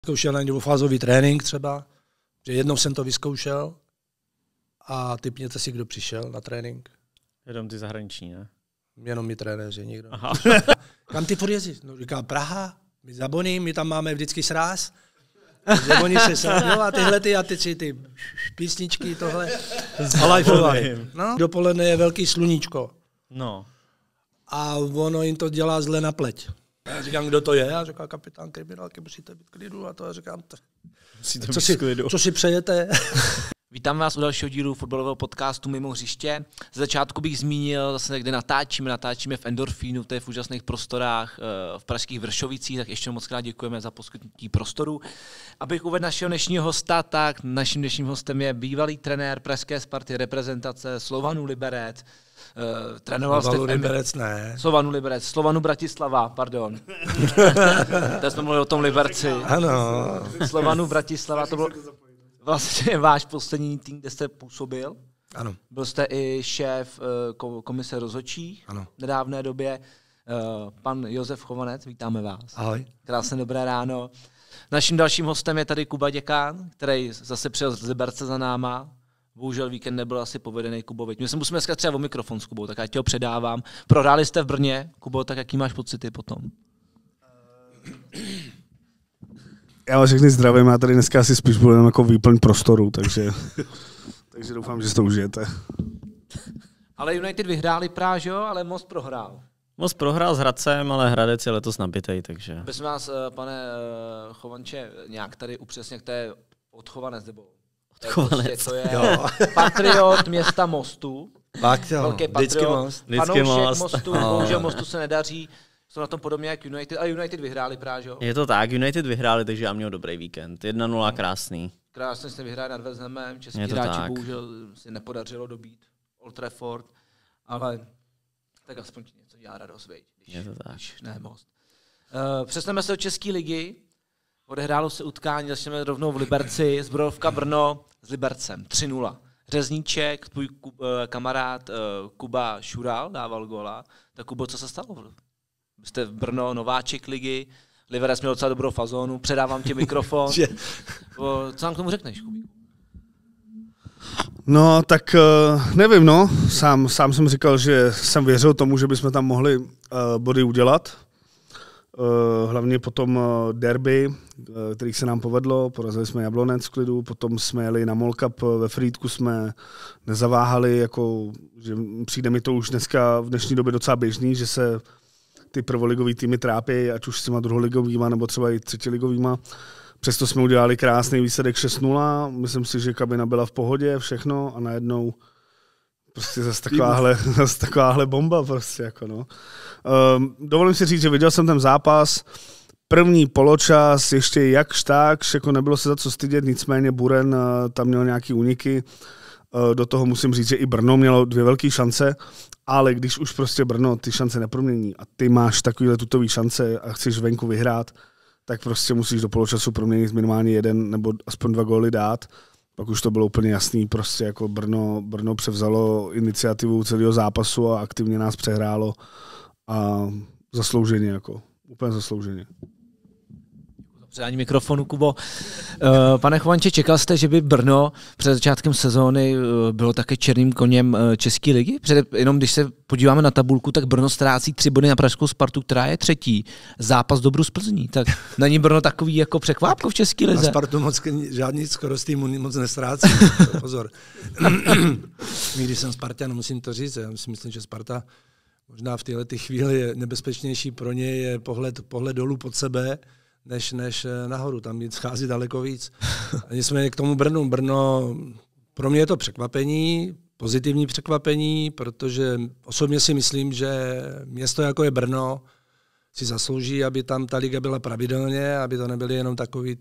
Zkoušel na dvoufázový trénink třeba, že jednou jsem to vyzkoušel a typněte si, kdo přišel na trénink. Jenom ty zahraniční, ne? Jenom mi trenéři, nikdo. Aha. Kam ty furt jezdíš? No, říká Praha, my za Boný, my tam máme vždycky sráz. Že oni se sadnou a tyhle ty písničky, tohle. No, dopoledne je velký sluníčko. No. A ono jim to dělá zle na pleť. Já říkám, kdo to je? A říká kapitán kriminálky, musíte být klidu. A to já říkám, co si přejete? Vítám vás u dalšího dílu fotbalového podcastu Mimo hřiště. Z začátku bych zmínil, zase kde natáčíme v Endorfínu, to je v úžasných prostorách v pražských Vršovicích, tak ještě moc krát děkujeme za poskytnutí prostoru. Abych uvedl našeho dnešního hosta, tak naším dnešním hostem je bývalý trenér pražské Sparty reprezentace Slovanu Liberec. Trénoval jste Slovanu Bratislava, pardon. Teď jsme mluvili o tom Liberci. Ano. Slovanu Bratislava, to bylo vlastně váš poslední tým, kde jste působil. Ano. Byl jste i šéf komise rozhodčích v nedávné době. Pan Josef Chovanec, vítáme vás. Ahoj. Krásné dobré ráno. Naším dalším hostem je tady Kuba Děkán, který zase přijel z Liberce za náma. Bohužel víkend nebyl asi povedený, Kubo. My se musíme dneska třeba o mikrofon s Kubou, tak já tě ho předávám. Prohráli jste v Brně, Kubo, tak jaký máš pocity potom? Já vás všechny zdravím, já tady dneska asi spíš budu jako výplň prostoru, takže doufám, že si to užijete. Ale United vyhráli Práž, jo, ale Most prohrál. Most prohrál s Hradcem, ale Hradec je letos nabitej, takže... Prosím vás, pane Chovanče, nějak tady upřesně, jak to je Odchovanec, nebo... Odchovanec. To je patriot města Mostu. Fakt jo, velký vždycky patriot, Most. Fanoušek Mostu, bohužel Mostu se nedaří. Jsou na tom podobně jak United, a United vyhráli Práž, jo? Je to tak, United vyhráli, takže já měl dobrý víkend. 1-0, krásný. Krásně jste vyhráli nad West Hamem, český hráči tak. Bohužel si nepodařilo dobít Old Trafford, ale tak aspoň něco dělá radost, veď, když ne Most. Přestaneme se do české ligy, odehrálo se utkání, začneme rovnou v Liberci, Zbrojovka Brno s Libercem, 3-0. Řezníček, tvůj kamarád Kuba Šural dával góla. Tak Kubo, co se stalo? Jste v Brno, nováček ligy, Liberec měl docela dobrou fazónu, předávám ti mikrofon. Co nám k tomu řekneš, Kubíku? No, tak nevím, no. Sám jsem říkal, že jsem věřil tomu, že bychom tam mohli body udělat. Hlavně potom derby, který se nám povedlo, porazili jsme Jablonec v klidu, potom jsme jeli na Mall Cup ve Frýdku, jsme nezaváhali, jako, že přijde mi to už dneska v dnešní době docela běžný, že se ty prvoligový týmy trápí, ať už s těma druholigovýma nebo třeba i třetiligovýma. Přesto jsme udělali krásný výsledek 6-0, myslím si, že kabina byla v pohodě, všechno a najednou prostě zase takováhle bomba prostě jako no. Dovolím si říct, že viděl jsem ten zápas, první poločas ještě jakž takž, jako nebylo se za co stydět, nicméně Buren tam měl nějaký úniky, do toho musím říct, že i Brno mělo 2 velké šance, ale když už prostě Brno ty šance nepromění a ty máš takovýhle tutový šance a chceš venku vyhrát, tak prostě musíš do poločasu proměnit minimálně 1 nebo aspoň 2 góly dát. Pak už to bylo úplně jasný, prostě jako Brno převzalo iniciativu celého zápasu a aktivně nás přehrálo a zaslouženě, jako úplně zaslouženě. Předání mikrofonu, Kubo. Pane Chovanče, čekal jste, že by Brno před začátkem sezóny bylo také černým koněm české ligy? Jenom když se podíváme na tabulku, tak Brno ztrácí 3 body na pražskou Spartu, která je 3. Zápas Dobru z Plzní. Tak není Brno takový jako překvápko v české lize? Na Spartu žádný skoro z týmu moc nestrácí. Pozor. Když jsem Spartan, musím to říct. Já si myslím, že Sparta možná v této chvíli je nebezpečnější pro ně je pohled dolů pod sebe, než nahoru, tam schází daleko víc. Nicméně k tomu Brno, pro mě je to překvapení, pozitivní překvapení, protože osobně si myslím, že město jako je Brno si zaslouží, aby tam ta liga byla pravidelně, aby to nebyly jenom takový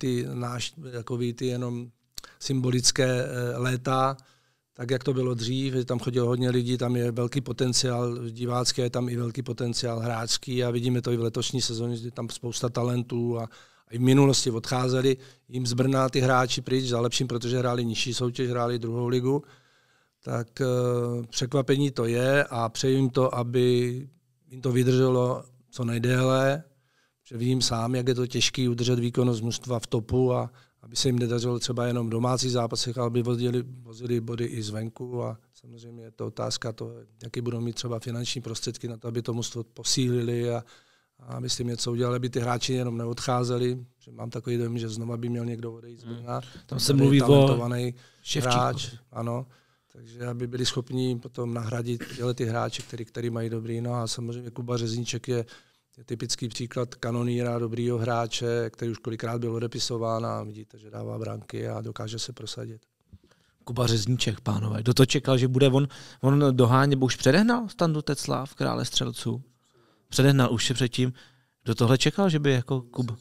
ty jenom symbolické léta, tak jak to bylo dřív, že tam chodilo hodně lidí, tam je velký potenciál divácký, je tam i velký potenciál hráčský a vidíme to i v letošní sezóně, že tam spousta talentů a i v minulosti odcházeli jim z Brna ty hráči pryč za lepším, protože hráli nižší soutěž, hráli druhou ligu. Tak překvapení to je a přeji jim to, aby jim to vydrželo co nejdéle, že vím sám, jak je to těžké udržet výkonnost mužstva v topu a aby se jim nedařilo třeba jenom v domácích zápasech, ale aby vozili body i zvenku a samozřejmě je to otázka toho, jaký budou mít třeba finanční prostředky na to, aby to mužstvo posílili a aby s tím něco udělali, aby ty hráči jenom neodcházeli, že mám takový dojem, že znova by měl někdo odejít z Brna. Tam se mluví o hráč, ano. Takže aby byli schopni potom nahradit ty hráče, který mají dobrý. No a samozřejmě Kuba Řezníček je typický příklad kanonýra, dobrýho hráče, který už kolikrát byl odepisován a vidíte, že dává branky a dokáže se prosadit. Kuba Řezníček, pánové. Kdo to čekal, že bude on doháně, bo už předehnal Standu Tecla v Krále střelců? Předehnal už předtím. Kdo tohle čekal, že by jako Kuba?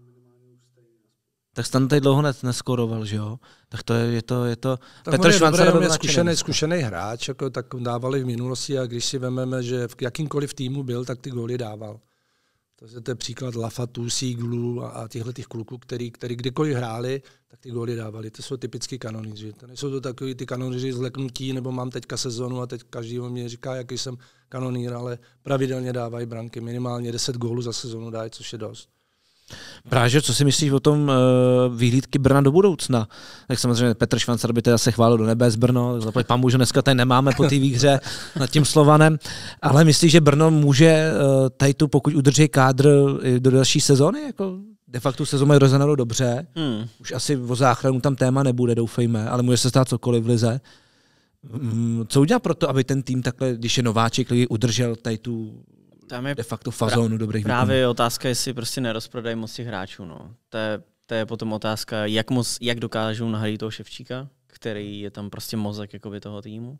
Tak Stan tady dlouho neskoroval, že jo? Tak to je to. Petr Švancar je zkušený hráč, jako tak dávali v minulosti a když si vememe, že v jakýmkoliv týmu byl, tak ty góly dával. To je příklad Lafatu, Siglu a těch kluků, který kdykoliv hráli, tak ty góly dávali. To jsou typický kanonýři. To nejsou to takový ty kanonýři zleknutí, nebo mám teďka sezonu a teď každý mě říká, jaký jsem kanonýr, ale pravidelně dávají branky. Minimálně 10 gólů za sezonu dají, což je dost. Práže, co si myslíš o tom výhlídky Brna do budoucna? Tak samozřejmě Petr Švancar by teda se chválil do nebes Brno, zaplať pán že dneska tady nemáme po té výhře nad tím Slovanem, ale myslíš, že Brno může tady tu, pokud udrží kádr do další sezony? Jako de facto sezonu mají rozhodnou dobře, už asi o záchranu tam téma nebude, doufejme, ale může se stát cokoliv v lize. Co udělá pro to, aby ten tým takhle, když je nováček, udržel tady tu tam je de facto fazónu dobrých výkonů? Právě otázka, jestli prostě nerozprodají moc těch hráčů. No. To je potom otázka, jak dokážou nahradit toho Ševčíka, který je tam prostě mozek jakoby toho týmu.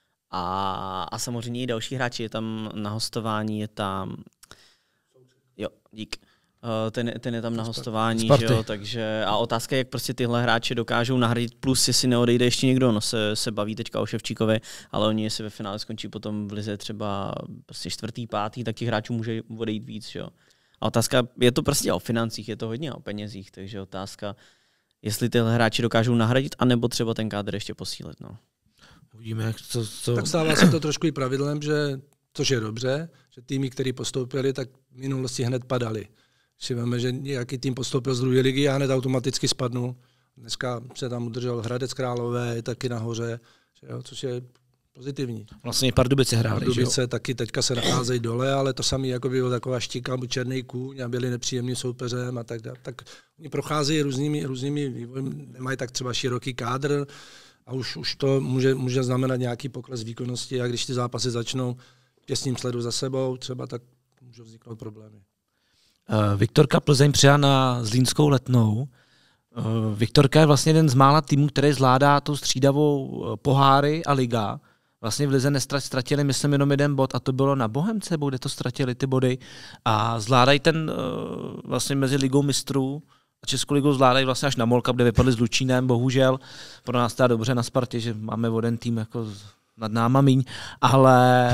A samozřejmě i další hráči, je tam na hostování, je tam... Jo, dík. Ten je tam na hostování, že jo, takže a otázka je, jak prostě tyhle hráče dokážou nahradit, plus jestli neodejde ještě někdo, no se baví teďka o Ševčíkovi, ale oni jestli ve finále skončí potom v lize třeba prostě 4., 5., tak těch hráčů může odejít víc, že jo. A otázka, je to prostě o financích, je to hodně o penězích, takže otázka, jestli tyhle hráči dokážou nahradit, anebo třeba ten kádr ještě posílit, no. Uvidíme, jak co... Tak stává se to trošku i pravidlem, že, což je dobře, že týmy, který postoupili, tak v minulosti hned padali. Si veme, že nějaký tým postoupil z druhé ligy a hned automaticky spadnul. Dneska se tam udržel Hradec Králové, je taky nahoře, jo, což je pozitivní. Vlastně Pardubice hráli, Pardubice taky teďka se nacházejí dole, ale to samé jako bylo taková štíka, černý kůň a byli nepříjemným soupeřem a tak dále. Tak oni procházejí různými vývoji, nemají tak třeba široký kádr a už to může znamenat nějaký pokles výkonnosti a když ty zápasy začnou těsným sledu za sebou, třeba tak můžou vzniknout problémy. Viktorka Plzeň přijala na Zlínskou Letnou. Viktorka je vlastně jeden z mála týmů, který zvládá tou střídavou poháry a liga. Vlastně v lize ztratili, myslím, jenom 1 bod a to bylo na Bohemce, kde to ztratili ty body. A zvládají ten vlastně mezi ligou mistrů a Českou ligou zvládají vlastně až na Molka, kde vypadli s Lučínem, bohužel. Pro nás to dobře na Spartě, že máme jeden tým jako nad náma míň, ale...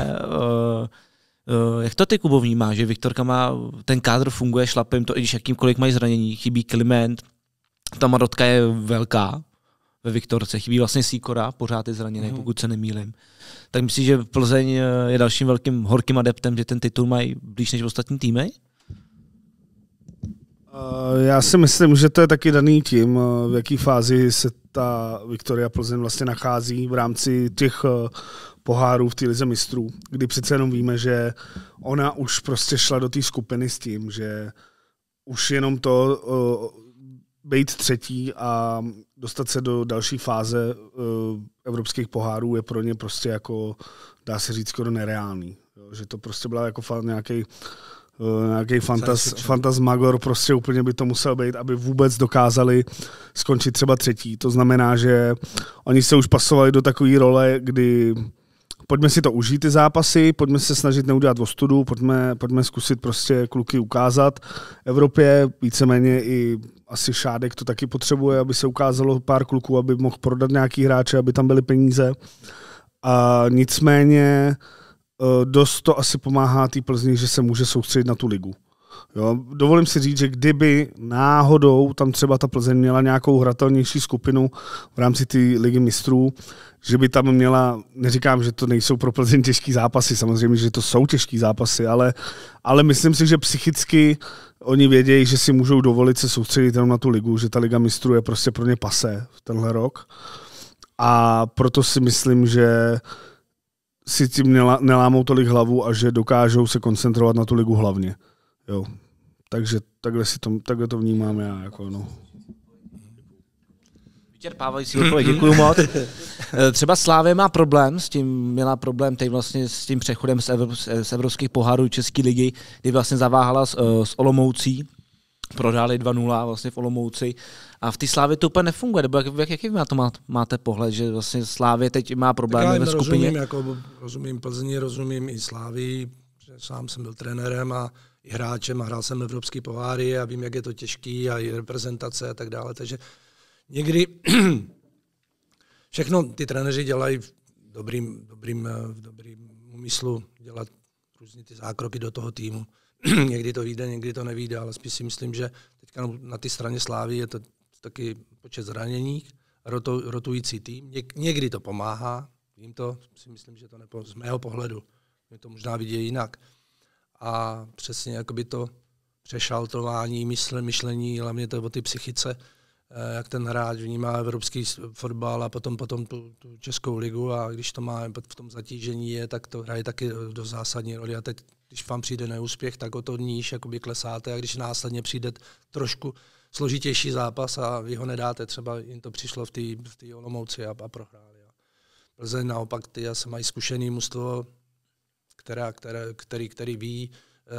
Jak to ty, Kubo, vnímáš, že Viktorka má, ten kádr funguje šlapem, to i když jakýmkoliv mají zranění, chybí Kliment, ta Marotka je velká ve Viktorce, chybí vlastně Sýkora, pořád je zraněný, pokud se nemýlím. Tak myslíš, že Plzeň je dalším velkým horkým adeptem, že ten titul mají blíž než ostatní týmy? Já si myslím, že to je taky daný tím, v jaký fázi se ta Viktoria Plzeň vlastně nachází v rámci těch pohárů v té lize mistrů, kdy přece jenom víme, že ona už prostě šla do té skupiny s tím, že už jenom to být třetí a dostat se do další fáze evropských pohárů je pro ně prostě jako, dá se říct, skoro nereálný. Jo, že to prostě byla jako nějaký fantasmagor, prostě úplně by to musel být, aby vůbec dokázali skončit třeba třetí. To znamená, že oni se už pasovali do takové role, kdy pojďme si to užít, ty zápasy, pojďme se snažit neudělat ostudu, pojďme zkusit prostě kluky ukázat Evropě, víceméně i asi Šádek to taky potřebuje, aby se ukázalo pár kluků, aby mohl prodat nějaký hráče, aby tam byly peníze. A nicméně dost to asi pomáhá té Plzni, že se může soustředit na tu ligu. Jo, dovolím si říct, že kdyby náhodou tam třeba ta Plzeň měla nějakou hratelnější skupinu v rámci té ligy mistrů, že by tam měla, neříkám, že to nejsou pro Plzeň těžký zápasy, samozřejmě, že to jsou těžký zápasy, ale myslím si, že psychicky oni vědějí, že si můžou dovolit se soustředit jenom na tu ligu, že ta liga mistrů je prostě pro ně pasé v tenhle rok. A proto si myslím, že si tím nelámou tolik hlavu a že dokážou se koncentrovat na tu ligu hlavně. Jo. Takže takhle to vnímám já. Jako, no. Vyčerpávající odpověď, děkuju moc. Třeba Slavia má problém s tím, měla problém teď vlastně s tím přechodem z evropských pohárů České ligy, kdy vlastně zaváhala s Olomoucí, prohráli 2-0 vlastně v Olomouci a v té Slavii to úplně nefunguje, nebo jaký na to máte pohled, že vlastně Slavia teď má problémy ve skupině? Rozumím Plzni, rozumím i Slavii, že sám jsem byl trenérem a i hráčem a hrál jsem evropský poháry a vím, jak je to těžký a i reprezentace a tak dále, takže někdy všechno ty trenéři dělají v dobrým úmyslu dělat různé ty zákroky do toho týmu. Někdy to vyjde, někdy to nevyjde, ale spíš si myslím, že teďka na té straně Slávy je to taky počet zraněních, rotující tým. Někdy to pomáhá, vím to, si myslím, že to z mého pohledu, mě to možná vidějí jinak. A přesně jakoby to přešaltování, myšlení, hlavně to o ty psychice, jak ten hráč vnímá evropský fotbal a potom tu českou ligu a když to má v tom zatížení tak to hraje taky do zásadní roli. A teď, když vám přijde neúspěch, tak o to níž jakoby klesáte a když následně přijde trošku složitější zápas a vy ho nedáte, třeba jim to přišlo v té Olomouci a prohráli. Plzeň naopak, ty asi mají zkušený mužstvo, který ví,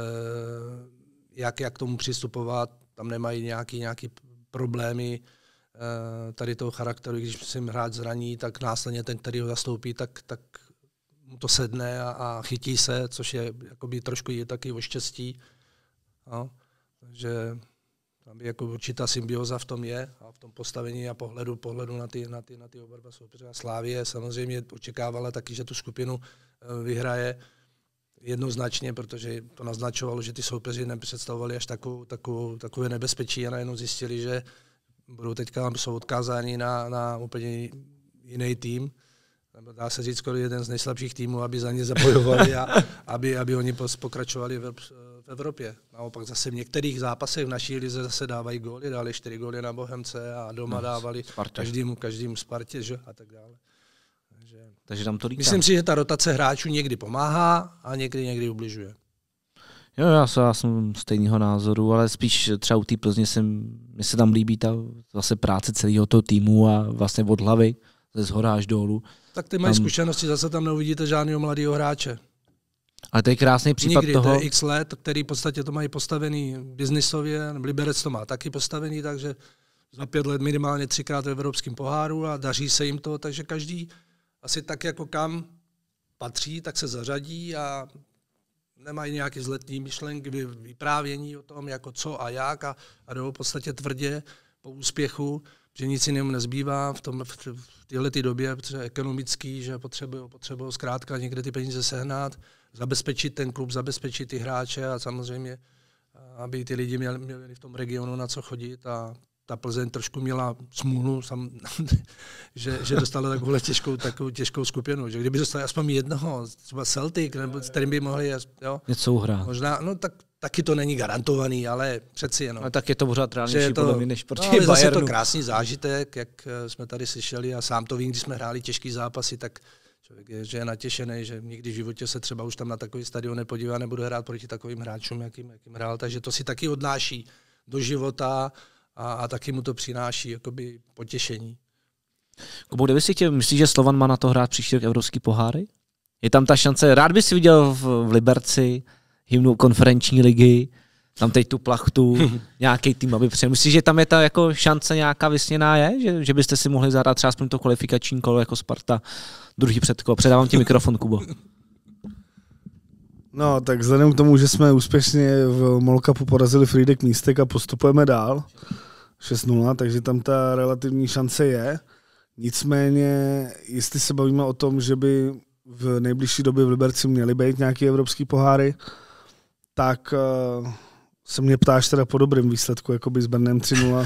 jak k tomu přistupovat, tam nemají nějaký problémy tady toho charakteru, když se jim hráč zraní, tak následně ten, který ho zastoupí, tak mu to sedne a chytí se, což je jakoby trošku je taky o štěstí. No, takže tam jako určitá symbioza v tom je a v tom postavení a pohledu na ty oba dva soupeře. A Slavie samozřejmě očekávala taky, že tu skupinu vyhraje jednoznačně, protože to naznačovalo, že ty soupeři nepředstavovali až takové nebezpečí a najednou zjistili, že budou teďka jsou odkázáni na úplně jiný tým. Dá se říct, skoro jeden z nejslabších týmů, aby za ně zabojovali a aby oni pokračovali v Evropě. Naopak zase v některých zápasech v naší lize zase dávají góly, dali 4 góly na Bohemce a doma dávali každému Spartě, že? A tak dále. Takže tam to líká. Myslím si, že ta rotace hráčů někdy pomáhá a někdy ubližuje. Jo, já jsem stejného názoru, ale spíš třeba u té Plzně mi se tam líbí ta zase práce celého toho týmu a vlastně od hlavy, ze zhora až dolů. Tak ty mají zkušenosti, zase tam neuvidíte žádného mladého hráče. Ale to je krásný případ nikdy, toho. To je x let, který v podstatě to mají postavený biznisově, Liberec to má taky postavený, takže za 5 let minimálně 3krát v evropském poháru a daří se jim to, takže každý asi tak, jako kam patří, tak se zařadí a nemají nějaký vzletný myšlenky, vyprávění o tom, jako co a jak a jdou v podstatě tvrdě po úspěchu, že nic jinému nezbývá v této době, protože ekonomický, že potřebují zkrátka někde ty peníze sehnat, zabezpečit ten klub, zabezpečit ty hráče a samozřejmě, aby ty lidi měli v tom regionu na co chodit a ta Plzeň trošku měla smůlu, že dostala takovou těžkou skupinu. Že kdyby dostali aspoň jednoho, třeba Celtic, nebo s kterým by mohli něco uhrát. Možná, no taky to není garantovaný, ale přeci jenom. Ale tak je to pořád reálnější podle mě, než proti Bayernu. Zase je to krásný zážitek, jak jsme tady slyšeli a sám to vím, když jsme hráli těžký zápasy, tak člověk je natěšený, že nikdy v životě se třeba už tam na takový stadion nepodívá, nebudu hrát proti takovým hráčům, jakým hrál, takže to si taky odnáší do života a taky mu to přináší jakoby potěšení. Kubo, kde bys si chtěl, myslíš, že Slovan má na to hrát příští rok evropský poháry? Je tam ta šance, rád bys si viděl v Liberci hymnu konferenční ligy, tam teď tu plachtu, nějaký tým, aby přijel. Myslíš, že tam je ta jako šance nějaká vysněná je? Že byste si mohli zahrát třeba aspoň to kvalifikační kolo jako Sparta, druhý předkolo. Předávám ti mikrofon, Kubo. No, tak vzhledem k tomu, že jsme úspěšně v MOL Cupu porazili Frýdek Místek a postupujeme dál 6-0, takže tam ta relativní šance je. Nicméně, jestli se bavíme o tom, že by v nejbližší době v Liberci měly být nějaké evropské poháry, tak se mě ptáš teda po dobrým výsledku, jakoby s Brnem 3-0.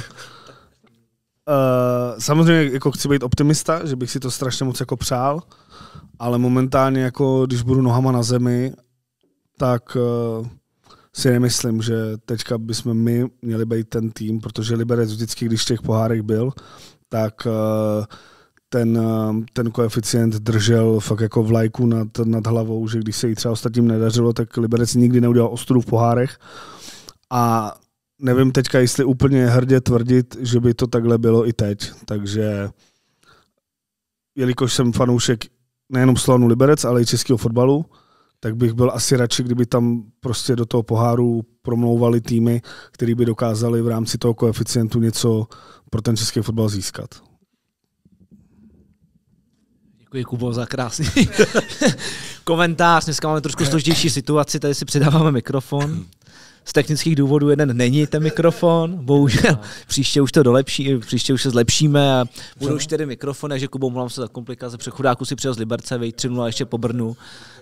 Samozřejmě jako chci být optimista, že bych si to strašně moc jako přál, ale momentálně jako když budu nohama na zemi, tak si nemyslím, že teďka bychom my měli být ten tým, protože Liberec vždycky, když v těch pohárech byl, tak ten koeficient držel fakt jako vlajku nad hlavou, že když se jí třeba ostatním nedařilo, tak Liberec nikdy neudělal ostudu v pohárech. A nevím teďka, jestli úplně hrdě tvrdit, že by to takhle bylo i teď. Takže jelikož jsem fanoušek nejenom Slovanu Liberec, ale i českého fotbalu, tak bych byl asi radši, kdyby tam prostě do toho poháru promlouvali týmy, který by dokázali v rámci toho koeficientu něco pro ten český fotbal získat. Děkuji, Kubo, za krásný komentář. Dneska máme trošku složitější situaci, tady si předáváme mikrofon. Z technických důvodů jeden není ten mikrofon, bohužel. Příště už to dolepší, příště už se zlepšíme a budou 4 mikrofony, takže Kubo, mluvám se za komplikace. Před chudáku si přijel z Liberce, vejď 3-0 ještě po Brnu.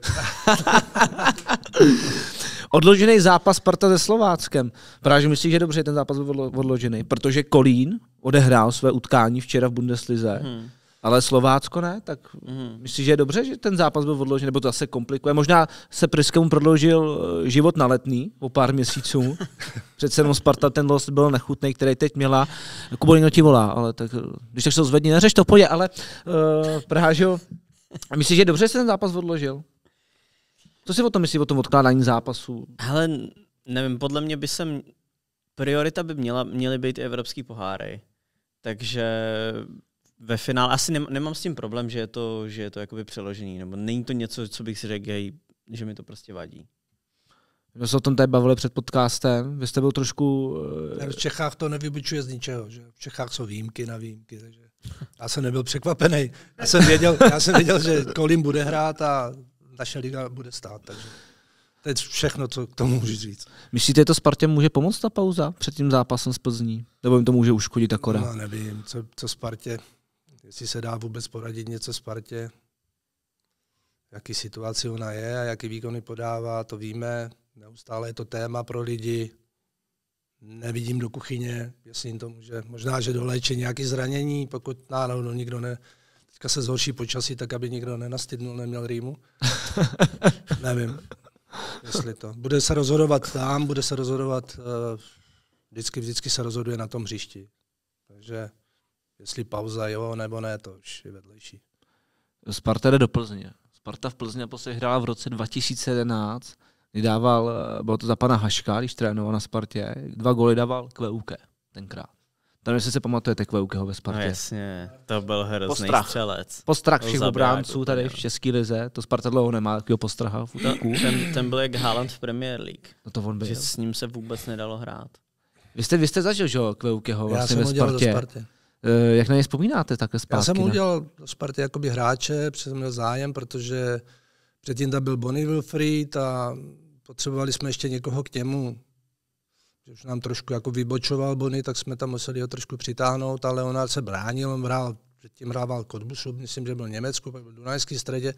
Odložený zápas Sparta se Slováckem. Právě myslíš, že dobře ten zápas byl odložený, protože Kolín odehrál své utkání včera v Bundeslize. Ale Slovácko ne, tak myslíš, že je dobře, že ten zápas byl odložený, nebo to zase komplikuje? Možná se Pryskému prodloužil život na Letný o pár měsíců. Přece jenom Sparta ten los byl nechutný, který teď měla. Kubolino ti volá, ale tak, když tak se to zvedni, neřeš to, pojď, ale Prážo, myslíš, že je dobře, že se ten zápas odložil? Co si o tom myslíš, o tom odkládání zápasu? Hele, nevím, podle mě priorita by měly být i evropský poháry. Takže ve finále asi nemám s tím problém, že je to jakoby přeložený, nebo není to něco, co bych si řekl, že mi to prostě vadí. My jsme o tom tady bavili před podcastem, vy jste byl trošku... V Čechách to nevybočuje z ničeho, že v Čechách jsou výjimky na výjimky, takže já jsem nebyl překvapený. Já jsem věděl, že Kolín bude hrát a naše liga bude stát, takže to je všechno, co k tomu můžu říct. Myslíte, že to Spartě může pomoct ta pauza před tím zápasem z Plzní? Nebo jim to může uškodit akorát? No, nevím, co Spartě, jestli se dá vůbec poradit něco Spartě, jaký situaci ona je a jaký výkony podává, to víme. Neustále je to téma pro lidi. Nevidím do kuchyně, jestli jim to může. Možná, že doléčí nějaké zranění, pokud náhodou nikdo ne. Teďka se zhorší počasí, tak aby nikdo nenastydnul, neměl rýmu. Nevím, jestli to. Bude se rozhodovat tam, bude se rozhodovat, vždycky se rozhoduje na tom hřišti. Takže jestli pauza jo nebo ne, to už je vedlejší. Sparta jde do Plzně. Sparta v Plzni naposledy hrála v roce 2011, kdy dával, bylo to za pana Haška, když trénoval na Spartě, 2 góly dával Kveuke tenkrát. Tam jestli se pamatujete Kveukeho ve Spartě. No jasně, to byl hrozný střelec. Postrach všech obránců tady v české lize, to Sparta dlouho nemá takového postraha v útoku. Ten byl jak Haaland v Premier League. No to on byl. Že s ním se vůbec nedalo hrát. Vy jste zažil, že jo, Kveukeho vlastně ve Spartě. Jak na něj vzpomínáte takhle zpátky? Já jsem udělal do Sparty jakoby hráče, protože jsem měl zájem, protože předtím tam byl Bonnie Wilfried a potřebovali jsme ještě někoho k němu, že už nám trošku jako vybočoval Bonnie, tak jsme tam museli ho trošku přitáhnout, ale on se bránil, on předtím hrával Cottbusu, myslím, že byl v Německu, pak byl v Dunajské Středě.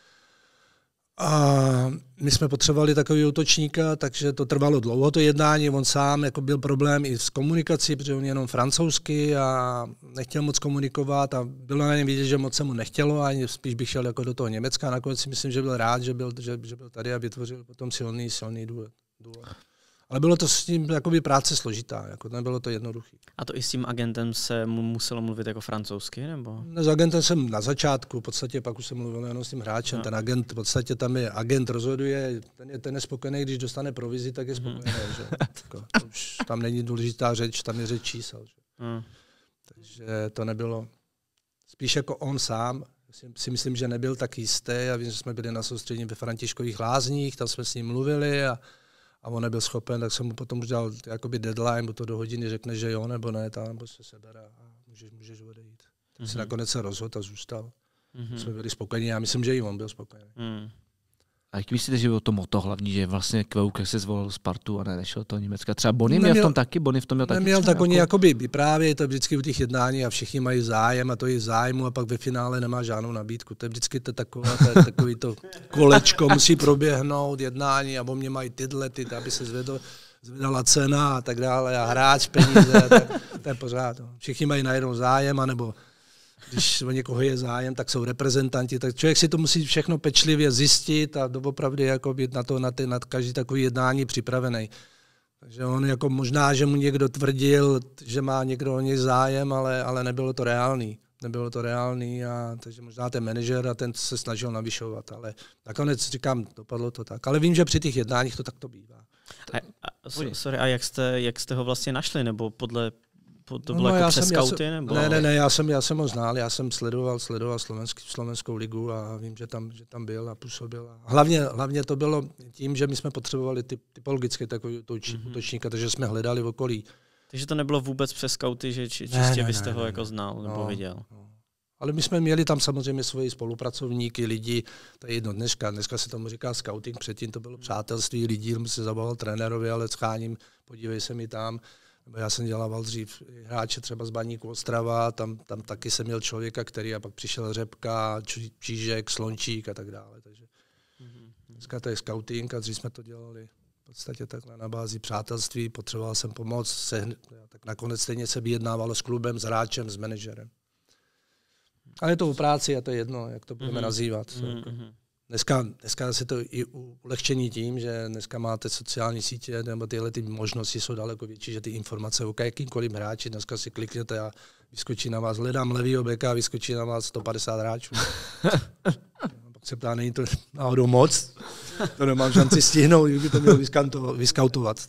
A my jsme potřebovali takový útočníka, takže to trvalo dlouho to jednání, on sám jako byl problém i s komunikací, protože on jenom francouzsky a nechtěl moc komunikovat a bylo na něm vidět, že moc se mu nechtělo a spíš bych šel jako do toho Německa a nakonec si myslím, že byl rád, že byl tady a vytvořil potom silný duo. Ale bylo to s ním jakoby práce složitá, jako nebylo to jednoduché. A to i s tím agentem se mu muselo mluvit jako francouzsky, nebo? No, s agentem jsem na začátku, v podstatě pak už jsem mluvil jenom s tím hráčem. No. Ten agent, v podstatě tam je, agent rozhoduje, ten je spokojený, když dostane provizi, tak je spokojený. Že? Jako, už tam není důležitá řeč, tam je řeč čísel. Že? Takže to nebylo, spíš jako on sám, si myslím, že nebyl tak jistý a vím, že jsme byli na soustředění ve Františkových Lázních, tam jsme s ním mluvili a on nebyl schopen, tak jsem mu potom už dal jakoby deadline, bo to do hodiny řekne, že jo nebo ne, tam se sebere a můžeš odejít. Tak se nakonec se rozhodl a zůstal. Jsme byli spokojení, já myslím, že i on byl spokojený. A jak myslíte, že bylo to hlavní, že vlastně Kveuke se zvolil Spartu a nešel to Německa? Třeba Bonnie měl v tom taky? Bonnie v tom měl taky? Neměl, tak oni jakoby vyprávějí to vždycky u těch jednání a všichni mají zájem a to je zájmu a pak ve finále nemá žádnou nabídku. To je vždycky takový to kolečko musí proběhnout jednání a o mě mají tyhle, aby se zvedala cena a tak dále a hráč, peníze, to je pořád. No. Všichni mají najednou zájem, anebo když o někoho je zájem, tak jsou reprezentanti, tak člověk si to musí všechno pečlivě zjistit a doopravdy jako být na každý takový jednání připravený. Takže on jako možná, že mu někdo tvrdil, že má někdo o něj zájem, ale nebylo to reálný. Takže možná ten manažer a ten se snažil navyšovat, ale nakonec říkám, dopadlo to tak. Ale vím, že při těch jednáních to takto bývá. A jak jste ho vlastně našli, nebo to bylo jako přes skauty? Nebo? Ne, já jsem ho znal, já jsem sledoval slovenskou ligu a vím, že tam byl a působil. Hlavně to bylo tím, že my jsme potřebovali typologicky takový útočníka, takže jsme hledali v okolí. Takže to nebylo vůbec přes skauty, že čistě vy jste ho jako znal nebo viděl? No. Ale my jsme měli tam samozřejmě svoji spolupracovníky, lidi, to je jedno dneska se tomu říká scouting, předtím to bylo přátelství lidí, jsem se zavolal trenérovi, ale scháním, podívej se mi tam. Já jsem dělával dřív hráče třeba z Baníku Ostrava, tam taky jsem měl člověka, který a pak přišel Řepka, Čížek, Slončík a tak dále. Takže dneska to je scouting a dřív jsme to dělali v podstatě takhle na bázi přátelství, potřeboval jsem pomoc, tak nakonec stejně se vyjednávalo s klubem, s hráčem, s manažerem. Ale je to o práci a to je jedno, jak to budeme nazývat. Dneska se to i ulehčení tím, že dneska máte sociální sítě, nebo tyhle ty možnosti jsou daleko větší, že ty informace o jakýmkoliv hráči, dneska si kliknete a vyskočí na vás, hledám levýho beka a vyskočí na vás 150 hráčů. Pak se ptá, není to náhodou moc? To nemám šanci stihnout, kdyby to mělo vyskautovat.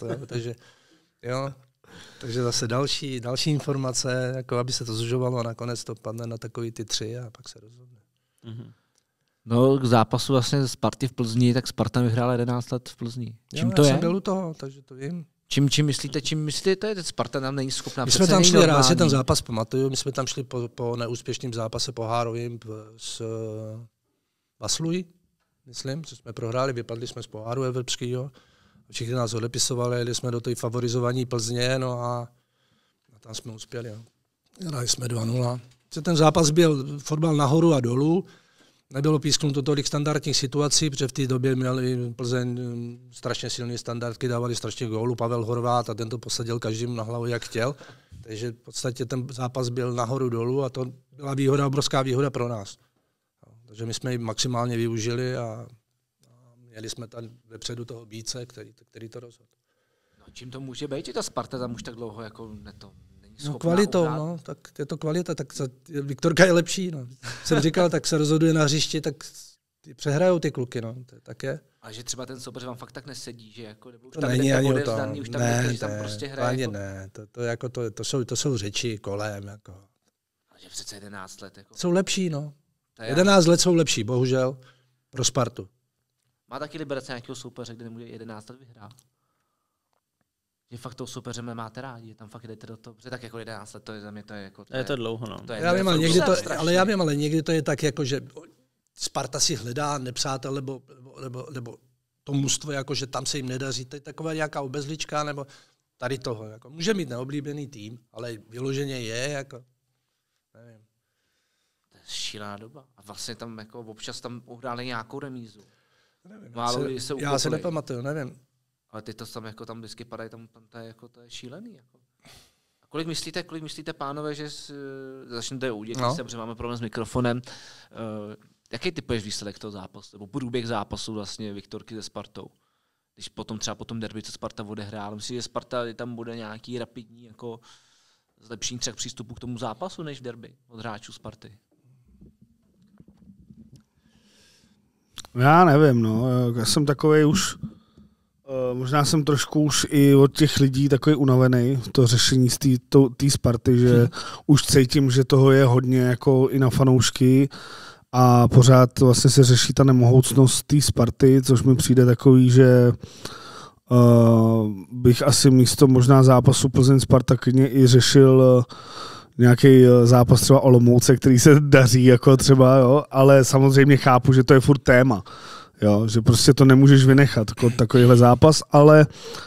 Takže zase další informace, jako aby se to zužovalo a nakonec to padne na takový ty 3 a pak se rozhodne. No, k zápasu vlastně Sparty v Plzni, tak Sparta vyhrála 11 let v Plzni. Čím to já je? jsem byl u toho, takže to vím. Čím myslíte, to je? Sparta nám není schopná. My jsme tam šli, já si ten zápas pamatuju, my jsme tam šli po neúspěšném zápase pohárovým s Vaslují, myslím, že jsme prohráli, vypadli jsme z poháru evropského. Všichni nás odepisovali, jeli jsme do té favorizovaní Plzně, no a tam jsme uspěli. Hráli jsme 2-0. Ten zápas byl fotbal nahoru a dolů. Nebylo písknuto tolik standardních situací, protože v té době měli Plzeň strašně silné standardky, dávali strašně gólů, Pavel Horvát a ten to posadil každému na hlavu, jak chtěl. Takže v podstatě ten zápas byl nahoru dolů a to byla výhoda, obrovská výhoda pro nás. Takže my jsme ji maximálně využili a měli jsme tam vepředu toho býce, který to rozhodl. No, čím to může být, že ta Sparta tam už tak dlouho jako není schopná kvalitou, tak je to kvalita, tak Viktorka je lepší. No. Jsem říkal, tak se rozhoduje na hřišti, tak přehrajou ty kluky, no. To tak je. A že třeba ten soupeř vám fakt tak nesedí, že jako, nebo už to tam není ani o tom. Už tam ne, že tam prostě hraje. Ani jako... ne, to jsou řeči kolem. Jako. A že přece 11 let. Jako... Jsou lepší, no. 11 let jsou lepší, bohužel, pro Spartu. Má taky Liberec nějakého soupeře, kde nemůže 11 let vyhrát? Že fakt toho soupeře máte rádi, tam fakt jdete do toho, protože tak jako 11 let, to je za mě, to je jako... Je to dlouho, no. Já vím, ale někdy to je tak, jako, že Sparta si hledá nepřátel, nebo to mužstvo, jako, že tam se jim nedaří, to je taková nějaká obezlička, nebo tady toho. Jako. Může mít neoblíbený tým, ale vyloženě je, jako, nevím. To je šílená doba. A vlastně tam jako občas tam uhráli nějakou remízu. Nevím, já se nepamatuju, nevím. Ale ty to tam jako tam vždycky padají, tam to je šílený. Jako. A kolik myslíte, pánové, že začnete udělat, protože máme problém s mikrofonem. Jaký typuješ výsledek toho zápasu, nebo průběh zápasu vlastně Viktorky se Spartou? Když potom třeba po tom derby, co Sparta odehrála, myslíš, že Sparta tam bude nějaký rapidní jako zlepšení třeba přístupu k tomu zápasu, než v derby od hráčů Sparty? Já nevím, no. Já jsem takovej už, možná jsem trošku už i od těch lidí takový unavený, to řešení z té Sparty, že už cítím, že toho je hodně jako i na fanoušky a pořád vlastně se řeší ta nemohoucnost té Sparty, což mi přijde takový, že bych asi místo možná zápasu Plzeň-Sparta klidně i řešil nějaký zápas třeba Olomouce, který se daří jako třeba, jo, ale samozřejmě chápu, že to je furt téma, jo, že prostě to nemůžeš vynechat jako takovýhle zápas, ale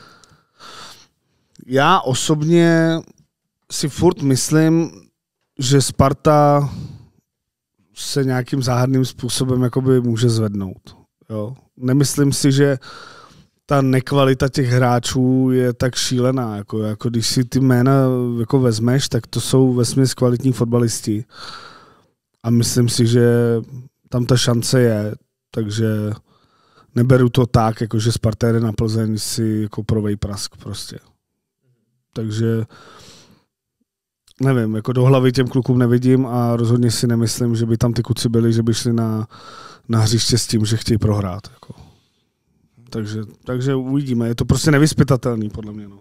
já osobně si furt myslím, že Sparta se nějakým záhadným způsobem jakoby může zvednout. Jo. Nemyslím si, že ta nekvalita těch hráčů je tak šílená. Jako když si ty jména jako vezmeš, tak to jsou vesměs kvalitní fotbalisti. A myslím si, že tam ta šance je, takže neberu to tak, jako že Sparta jde na Plzeň si jako provej prask prostě. Takže nevím, jako do hlavy těm klukům nevidím a rozhodně si nemyslím, že by tam ty kluci byli, že by šli na hřiště s tím, že chtějí prohrát. Jako. Takže uvidíme, je to prostě nevyzpytatelný podle mě. No.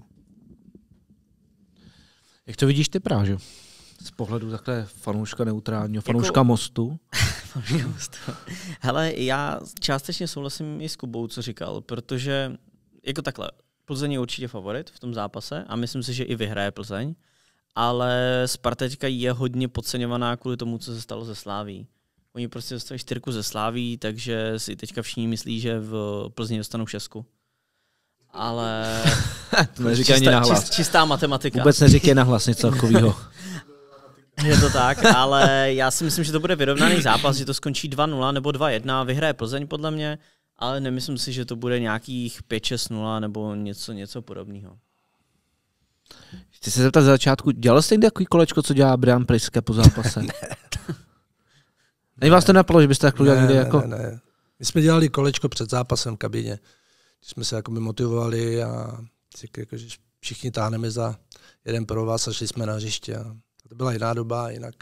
Jak to vidíš ty, Prážo? Z pohledu takhle fanouška neutrálního, fanouška jako... Mostu? Hele, já částečně souhlasím i s Kubou, co říkal, protože jako takhle, Plzeň je určitě favorit v tom zápase a myslím si, že i vyhraje Plzeň, ale Sparta teďka je hodně podceňovaná kvůli tomu, co se stalo ze Sláví. Oni prostě dostali 4 ze Sláví, takže si teďka všichni myslí, že v Plzni dostanou 6. Ale to neříkej ani nahlas. Čistá matematika. Vůbec neříkej nahlas něco takového. Je to tak, ale já si myslím, že to bude vyrovnaný zápas, že to skončí 2-0 nebo 2-1, vyhraje Plzeň podle mě, ale nemyslím si, že to bude nějakých 5-6-0 nebo něco podobného. Chci se zeptat za začátku, dělal jste takový kolečko, co dělá Brian Priske po zápase? Není vás to napadlo, že byste tak udělali někde jako... Ne. My jsme dělali kolečko před zápasem v kabině. Jsme se jakoby motivovali a jako, že všichni táhneme za jeden pro vás a šli jsme na hřiště. To byla jiná doba, jinak.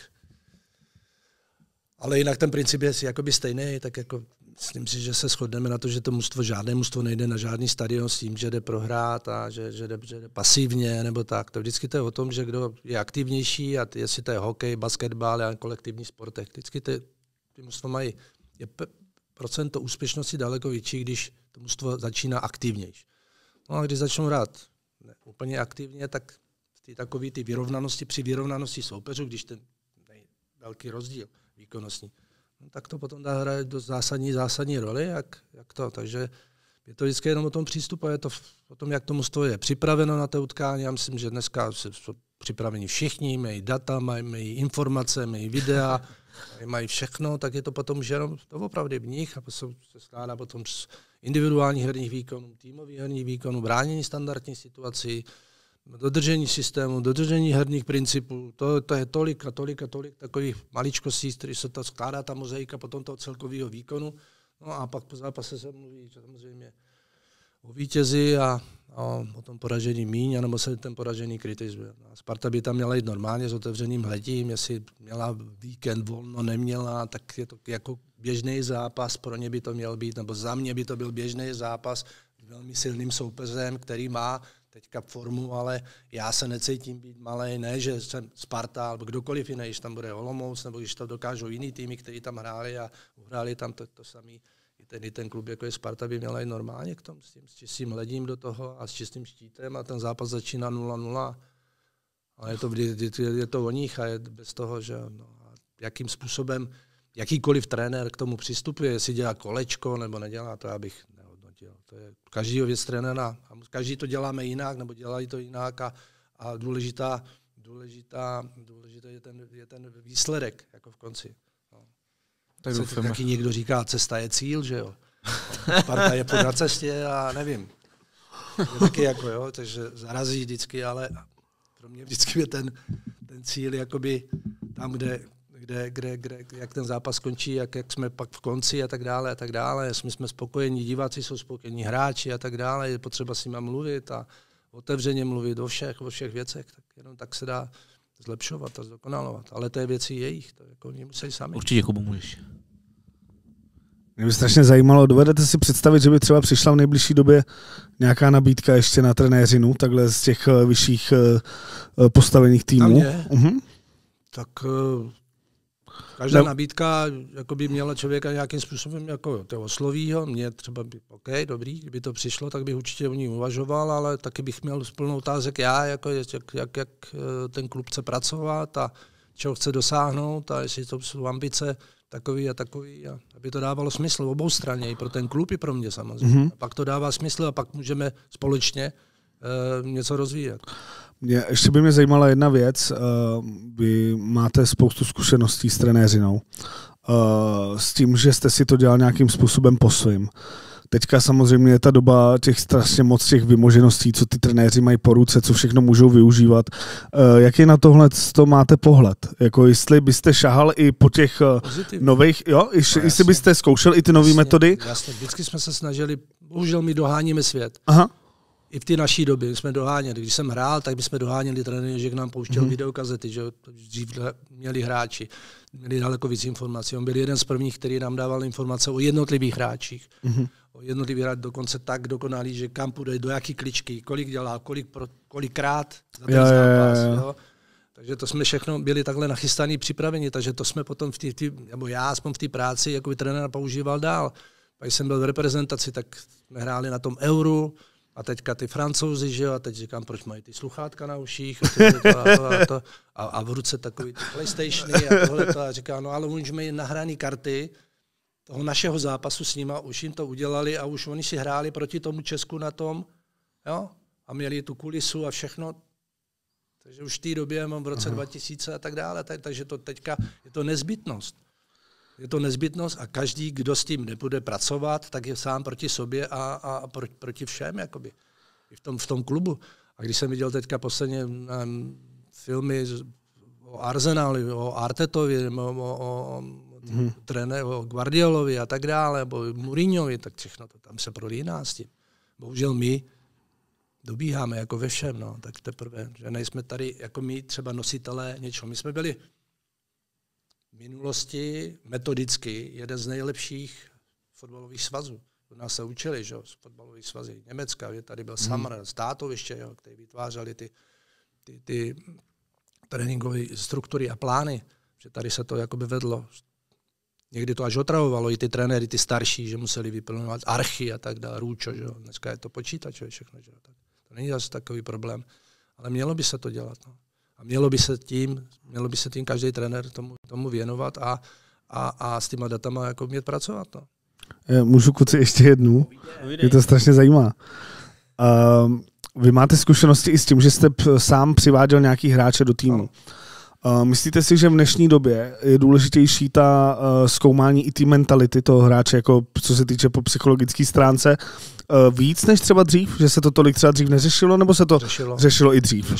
Ale jinak ten princip je jakoby stejný, tak jako myslím si, že se shodneme na to, že to žádné mužstvo nejde na žádný stadion s tím, že jde prohrát a že jde pasivně nebo tak. To vždycky to je o tom, že kdo je aktivnější a jestli to je hokej, basketbal a kolektivní sportech. Vždycky ty mužstva mají procento úspěšnosti daleko větší, když to mužstvo začíná aktivnější. No a když začnou hrát úplně aktivně, tak takový ty vyrovnanosti při vyrovnanosti soupeřů, když ten velký rozdíl výkonnostní, no, tak to potom dá hrát do zásadní roli, jak to. Takže je to vždycky jenom o tom přístupu, je to o tom, jak to mužstvo je připraveno na to utkání. Já myslím, že dneska jsou připraveni všichni, mají data, mají informace, mají videa, mají všechno, tak je to potom, že jenom to opravdu v nich a se skládá potom z individuálních herních výkonů, týmových herních výkonů, bránění standardních situací, dodržení systému, dodržení herních principů, to je tolik a tolik takových maličkostí, z kterých se to skládá ta mozaika potom toho celkového výkonu. No a pak po zápase se mluví samozřejmě o vítězi a o tom poražení míň, anebo se ten poražený kritizuje. A Sparta by tam měla jít normálně s otevřeným hledím, jestli měla víkend volno, neměla, tak je to jako běžný zápas, pro ně by to měl být, nebo za mě by to byl běžný zápas s velmi silným soupeřem, který má teďka formu, ale já se necítím být malej, ne, že jsem Sparta, nebo kdokoliv jiný, když tam bude Olomouc, nebo když to dokážou jiný týmy, kteří tam hráli a uhráli tam to samý. I ten klub, jako je Sparta, by měla jít normálně k tomu, s čistým hledím do toho a s čistým štítem a ten zápas začíná 0-0. Ale je to o nich a je bez toho, že jakým způsobem jakýkoliv trenér k tomu přistupuje, jestli dělá kolečko nebo nedělá, to já bych nehodnotil. To je každýho věc trenéra a každý to děláme jinak nebo dělají to jinak a důležitá je ten výsledek jako v konci. Tak taky někdo říká, cesta je cíl, že jo. Sparta je na cestě a nevím. Je taky jako, jo, takže zarazí vždycky, ale pro mě vždycky je ten cíl jakoby tam, kde jak ten zápas skončí, jak jsme pak v konci a tak dále. Jestli jsme spokojení, diváci jsou spokojení, hráči a tak dále, je potřeba s nimi mluvit a otevřeně mluvit o všech věcech, tak jenom tak se dá zlepšovat a zdokonalovat. Ale to je věci jejich, to jako oni musí sami. Určitě, Kubo, můžeš. Mě by strašně zajímalo, dovedete si představit, že by třeba přišla v nejbližší době nějaká nabídka ještě na trenéřinu, takhle z těch vyšších postavených týmů? Tak každá nabídka jako by měla člověka nějakým způsobem jako to osloví ho. Mě třeba by, OK, dobrý, kdyby to přišlo, tak bych určitě o ní uvažoval, ale taky bych měl plnou otázek já, jako jak ten klub chce pracovat a čeho chce dosáhnout a jestli to jsou ambice takový a aby to dávalo smysl obou straně, i pro ten klub, i pro mě samozřejmě. A pak to dává smysl a pak můžeme společně něco rozvíjet. Ještě by mě zajímala jedna věc. Vy máte spoustu zkušeností s trenéřinou. S tím, že jste si to dělal nějakým způsobem po svým. Teďka samozřejmě je ta doba těch strašně moc těch vymožeností, co ty trenéři mají po ruce, co všechno můžou využívat. Jaký na tohle to máte pohled? Jako jestli byste šahal i po těch nových, jo? Jestli byste zkoušel i ty nové metody? Jasně, vždycky jsme se snažili, bohužel my doháníme svět. Aha. I v té naší době jsme doháněli. Když jsem hrál, tak jsme doháněli trenéry, že k nám pouštěl videokazety, že dřív měli hráči, měli daleko víc informací. On byl jeden z prvních, který nám dával informace o jednotlivých hráčích. O jednotlivých hráčích dokonce tak dokonalý, že kam půjde, do jaký kličky, kolik dělá, kolikrát za ten zápas. Jo. Takže to jsme všechno byli takhle nachystaní, připraveni, takže to jsme potom nebo já aspoň v té práci jako trenér používal dál. Pak jsem byl v reprezentaci, tak jsme hráli na tom Euru, a teďka ty Francouzi, že jo, a teď říkám, proč mají ty sluchátka na uších a v ruce takový ty PlayStationy a tohleto. A říkám, no ale můžeme jim nahraný karty toho našeho zápasu s nima, už jim to udělali a už oni si hráli proti tomu Česku na tom, jo, a měli tu kulisu a všechno. Takže už v té době mám v roce 2000 a tak dále, takže to teďka je to nezbytnost. Je to nezbytnost a každý, kdo s tím nebude pracovat, tak je sám proti sobě a proti všem, jakoby, v tom klubu. A když jsem viděl teďka posledně filmy o Arsenalu, o Artetovi, o Guardiolovi a tak dále, nebo Mourinhovi, tak všechno to tam se prolíná s tím. Bohužel my dobíháme jako ve všem, no, tak teprve, že nejsme tady jako my třeba nositelé něčeho. My jsme byli v minulosti metodicky jeden z nejlepších fotbalových svazů. U nás se učili, že z fotbalových svazy Německa, tady byl Samar, s tátou ještě, jo, který vytvářeli ty tréninkové struktury a plány, že tady se to jakoby vedlo. Někdy to až otravovalo i ty trenéry, ty starší, že museli vyplňovat archy a tak dále, růčo, že jo. Dneska je to počítačové všechno, že jo. To není asi takový problém, ale mělo by se to dělat, no. A mělo by se tím každý trenér tomu věnovat a s těma datama jako umět pracovat. No. Můžu kluci ještě jednu? Mě to strašně zajímá. Vy máte zkušenosti i s tím, že jste sám přiváděl nějaký hráče do týmu. Myslíte si, že v dnešní době je důležitější ta zkoumání i té mentality toho hráče, jako co se týče po psychologické stránce, víc než třeba dřív? Že se to tolik třeba dřív neřešilo, nebo se to řešilo i dřív?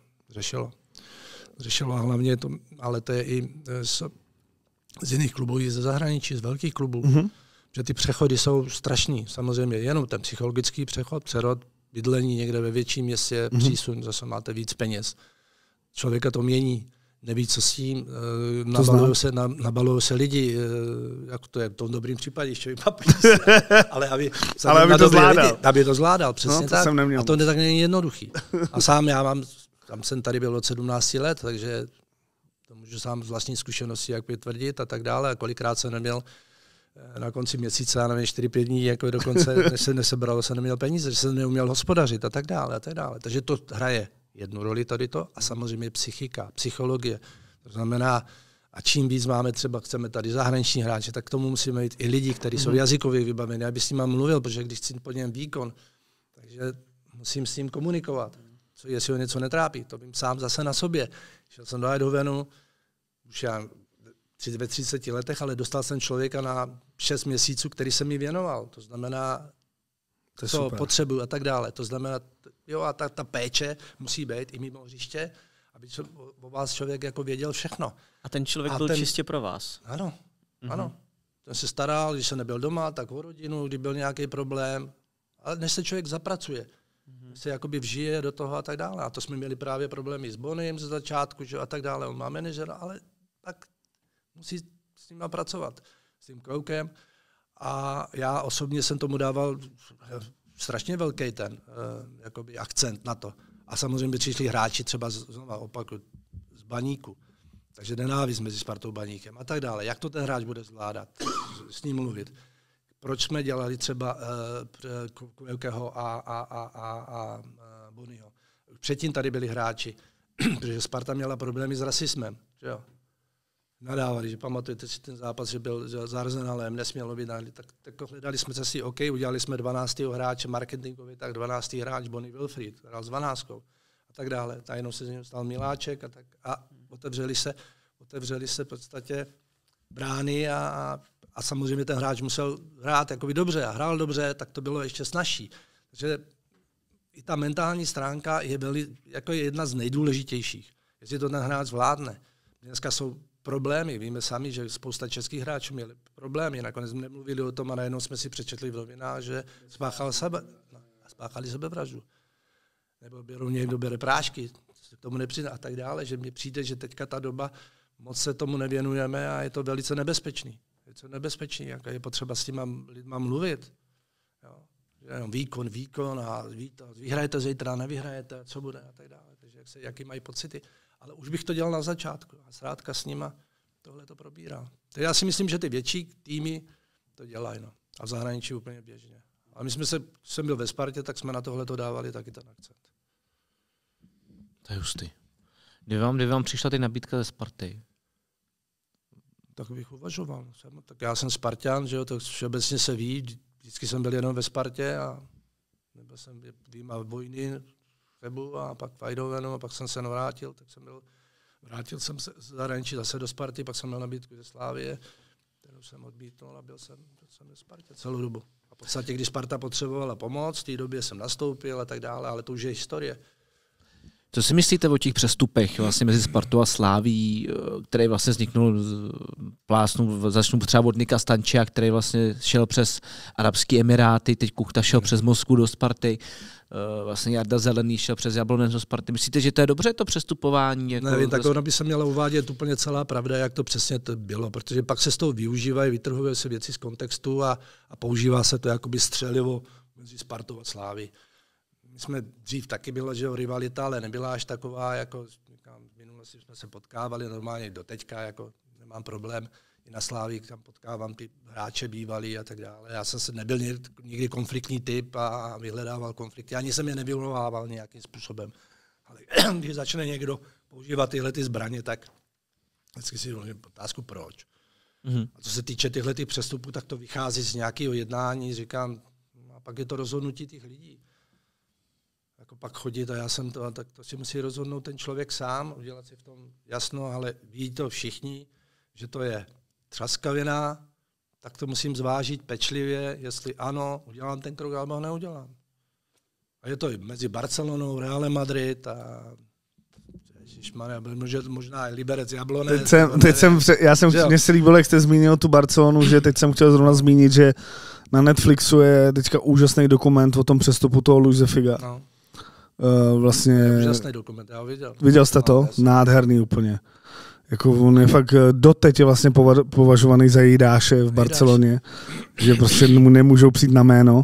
Řešilo a hlavně to, ale to je i z jiných klubů, i ze zahraničí, z velkých klubů, že ty přechody jsou strašný. Samozřejmě jenom ten psychologický přerod, bydlení někde ve větším městě, přísun, zase máte víc peněz. Člověka to mění, neví, co s tím, nabalují se lidi, jak to je v tom dobrým případě, ještě vypapí se, ale aby to zvládal. Lidi, aby to zvládal, přesně no, tak. A to tak není jednoduchý. A sám tam jsem tady byl od 17 let, takže to můžu sám z vlastní zkušenosti jak potvrdit a tak dále. A kolikrát jsem neměl na konci měsíce, já nevím, 4-5 dní, jako dokonce, než se nesebralo, jsem neměl peníze, že jsem neuměl hospodařit a tak dále. Takže to hraje jednu roli tady to a samozřejmě psychika, psychologie. To znamená, a čím víc máme třeba, chceme tady zahraniční hráče, tak k tomu musíme mít i lidi, kteří jsou jazykově vybavení, aby s nimi mluvil, protože když chci po něm výkon, takže musím s ním komunikovat. Jestli ho něco netrápí, to vím sám zase na sobě. Šel jsem do Eindhovenu, už já ve 30 letech, ale dostal jsem člověka na 6 měsíců, který se mi věnoval. To znamená, to potřebuju a tak dále. To znamená, jo, a ta péče musí být i mimo hřiště, aby o vás člověk jako věděl všechno. A ten člověk byl čistě pro vás? Ano, ano. Ten se staral, když se nebyl doma, tak o rodinu, kdy byl nějaký problém. Ale než se člověk zapracuje, se jakoby vžije do toho a tak dále. A to jsme měli právě problémy s Bonym ze začátku, že a tak dále. On má manažera, ale tak musí s ním pracovat, s tím Kroukem. A já osobně jsem tomu dával strašně velký ten jakoby akcent na to. A samozřejmě přišli hráči třeba z Baníku. Takže nenávist mezi Spartou a Baníkem a tak dále. Jak to ten hráč bude zvládat, s ním mluvit. Proč jsme dělali třeba Koukeho a Bonyho. Předtím tady byli hráči, protože Sparta měla problémy s rasismem. Že jo? Nadávali, že pamatujete si ten zápas, že byl za Arsenalem, nesmělo být, tak hledali jsme si OK, udělali jsme 12. hráče marketingově, tak 12. hráč Bonny Wilfried, hrál s 12. a tak dále. A jenom se z něm stal Miláček a otevřeli se v podstatě brány a a samozřejmě ten hráč musel hrát jakoby dobře a hrál dobře, tak to bylo ještě snazší. Takže i ta mentální stránka je jako jedna z nejdůležitějších. Jestli to ten hráč zvládne. Dneska jsou problémy, víme sami, že spousta českých hráčů měli problémy, nakonec jsme nemluvili o tom a najednou jsme si přečetli v novinách, že spáchali sebevraždu. Nebo někdo bere prášky, se k tomu nepřijde a tak dále, že mně přijde, že teďka ta doba, moc se tomu nevěnujeme a je to velice nebezpečný. Jako je potřeba s těma lidma mluvit. Jo. Jenom výkon a vyhrajete zítra, nevyhrajete, co bude a tak dále. Takže jaký mají pocity. Ale už bych to dělal na začátku a Srádka s nima tohle to probírá. Takže já si myslím, že ty větší týmy to dělají. No. A v zahraničí úplně běžně. A my jsem byl ve Spartě, tak jsme na tohle to dávali taky ten akcent. To je hustý. Kdy vám přišla ty nabídka ze Sparty? Tak bych uvažoval. Tak já jsem Spartan, že jo, to všeobecně se ví. Vždycky jsem byl jenom ve Spartě a nebyl jsem výjima vojny Chebu a pak v Eindhovenu a pak jsem se vrátil, vrátil jsem se z zahraničí zase do Sparty, pak jsem měl nabídku ze Slávie, kterou jsem odmítnul a byl jsem ve Spartě celou dobu. A v podstatě, když Sparta potřebovala pomoc, v té době jsem nastoupil a tak dále, ale to už je historie. Co si myslíte o těch přestupech vlastně mezi Spartou a Sláví, který vlastně vzniknul, začnu třeba od Nika Stančia, který vlastně šel přes Arabské Emiráty, teď Kuchta šel přes Moskvu do Sparty, vlastně Jarda Zelený šel přes Jablonec do Sparty. Myslíte, že to je dobře, to přestupování? Jako nevím, tak ono by se měla uvádět úplně celá pravda, jak to přesně to bylo, protože pak se z toho využívají, vytrhují se věci z kontextu a používá se to jakoby střelivo mezi Spartou a Sláví. My jsme dřív taky bylo, že rivalita, ale nebyla až taková, jako v minulosti jsme se potkávali normálně do teďka, jako nemám problém, i na Slávii tam potkávám ty hráče bývalí a tak dále. Já jsem se nebyl nikdy konfliktní typ a vyhledával konflikty, ani jsem je nevyvolával nějakým způsobem. Ale když začne někdo používat tyhle ty zbraně, tak vždycky si dovolím otázku proč. Mm-hmm. A co se týče těchto přestupů, tak to vychází z nějakého jednání, říkám, a pak je to rozhodnutí těch lidí. Jako pak chodit a já jsem to, tak to si musí rozhodnout ten člověk sám, udělat si v tom jasno, ale ví to všichni, že to je třaskavina, tak to musím zvážit pečlivě, jestli ano, udělám ten krok, alebo ho neudělám. A je to i mezi Barcelonou, Realem Madrid a ježišmarja, možná Liberec, Jablonec. Mně se líbilo, jak jste zmínil tu Barcelonu, že teď jsem chtěl zrovna zmínit, že na Netflixu je teďka úžasný dokument o tom přestupu toho Luise Figa. No. Vlastně... Úžasný dokument, já ho viděl. Viděl jste to? Nádherný úplně. Jako on je fakt doteď je vlastně považovaný za jídáše v Barceloně, že prostě mu nemůžou přijít na jméno.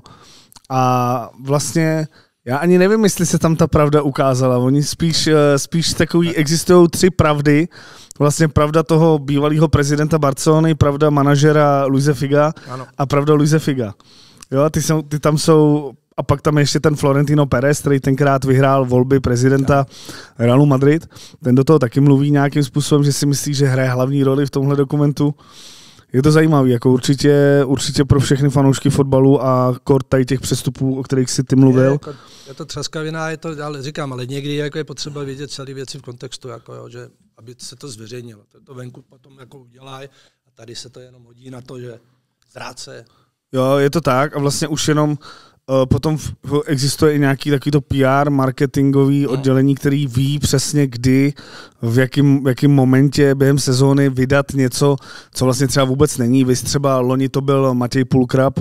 A vlastně já ani nevím, jestli se tam ta pravda ukázala. Oni spíš takový, existují 3 pravdy. Vlastně pravda toho bývalého prezidenta Barcelony, pravda manažera Luise Figa a pravda Luise Figa. Jo, ty tam jsou, a pak tam ještě ten Florentino Pérez, který tenkrát vyhrál volby prezidenta Realu Madrid. Ten do toho taky mluví nějakým způsobem, že si myslí, že hraje hlavní roli v tomhle dokumentu. Je to zajímavé, jako určitě pro všechny fanoušky fotbalu a kort tady těch přestupů, o kterých si ty mluvil. Je to třaskavina, ale říkám, ale někdy jako je potřeba vědět celé věci v kontextu, jako, jo, že aby se to zveřejnilo. To venku potom jako udělají a tady se to jenom hodí na to, že zrádce. Jo, je to tak a vlastně už jenom potom existuje i nějaký takovýto PR marketingový oddělení, který ví přesně kdy, v jakém momentě během sezóny vydat něco, co vlastně třeba vůbec není. Vy třeba loni to byl Matěj Pulkrab,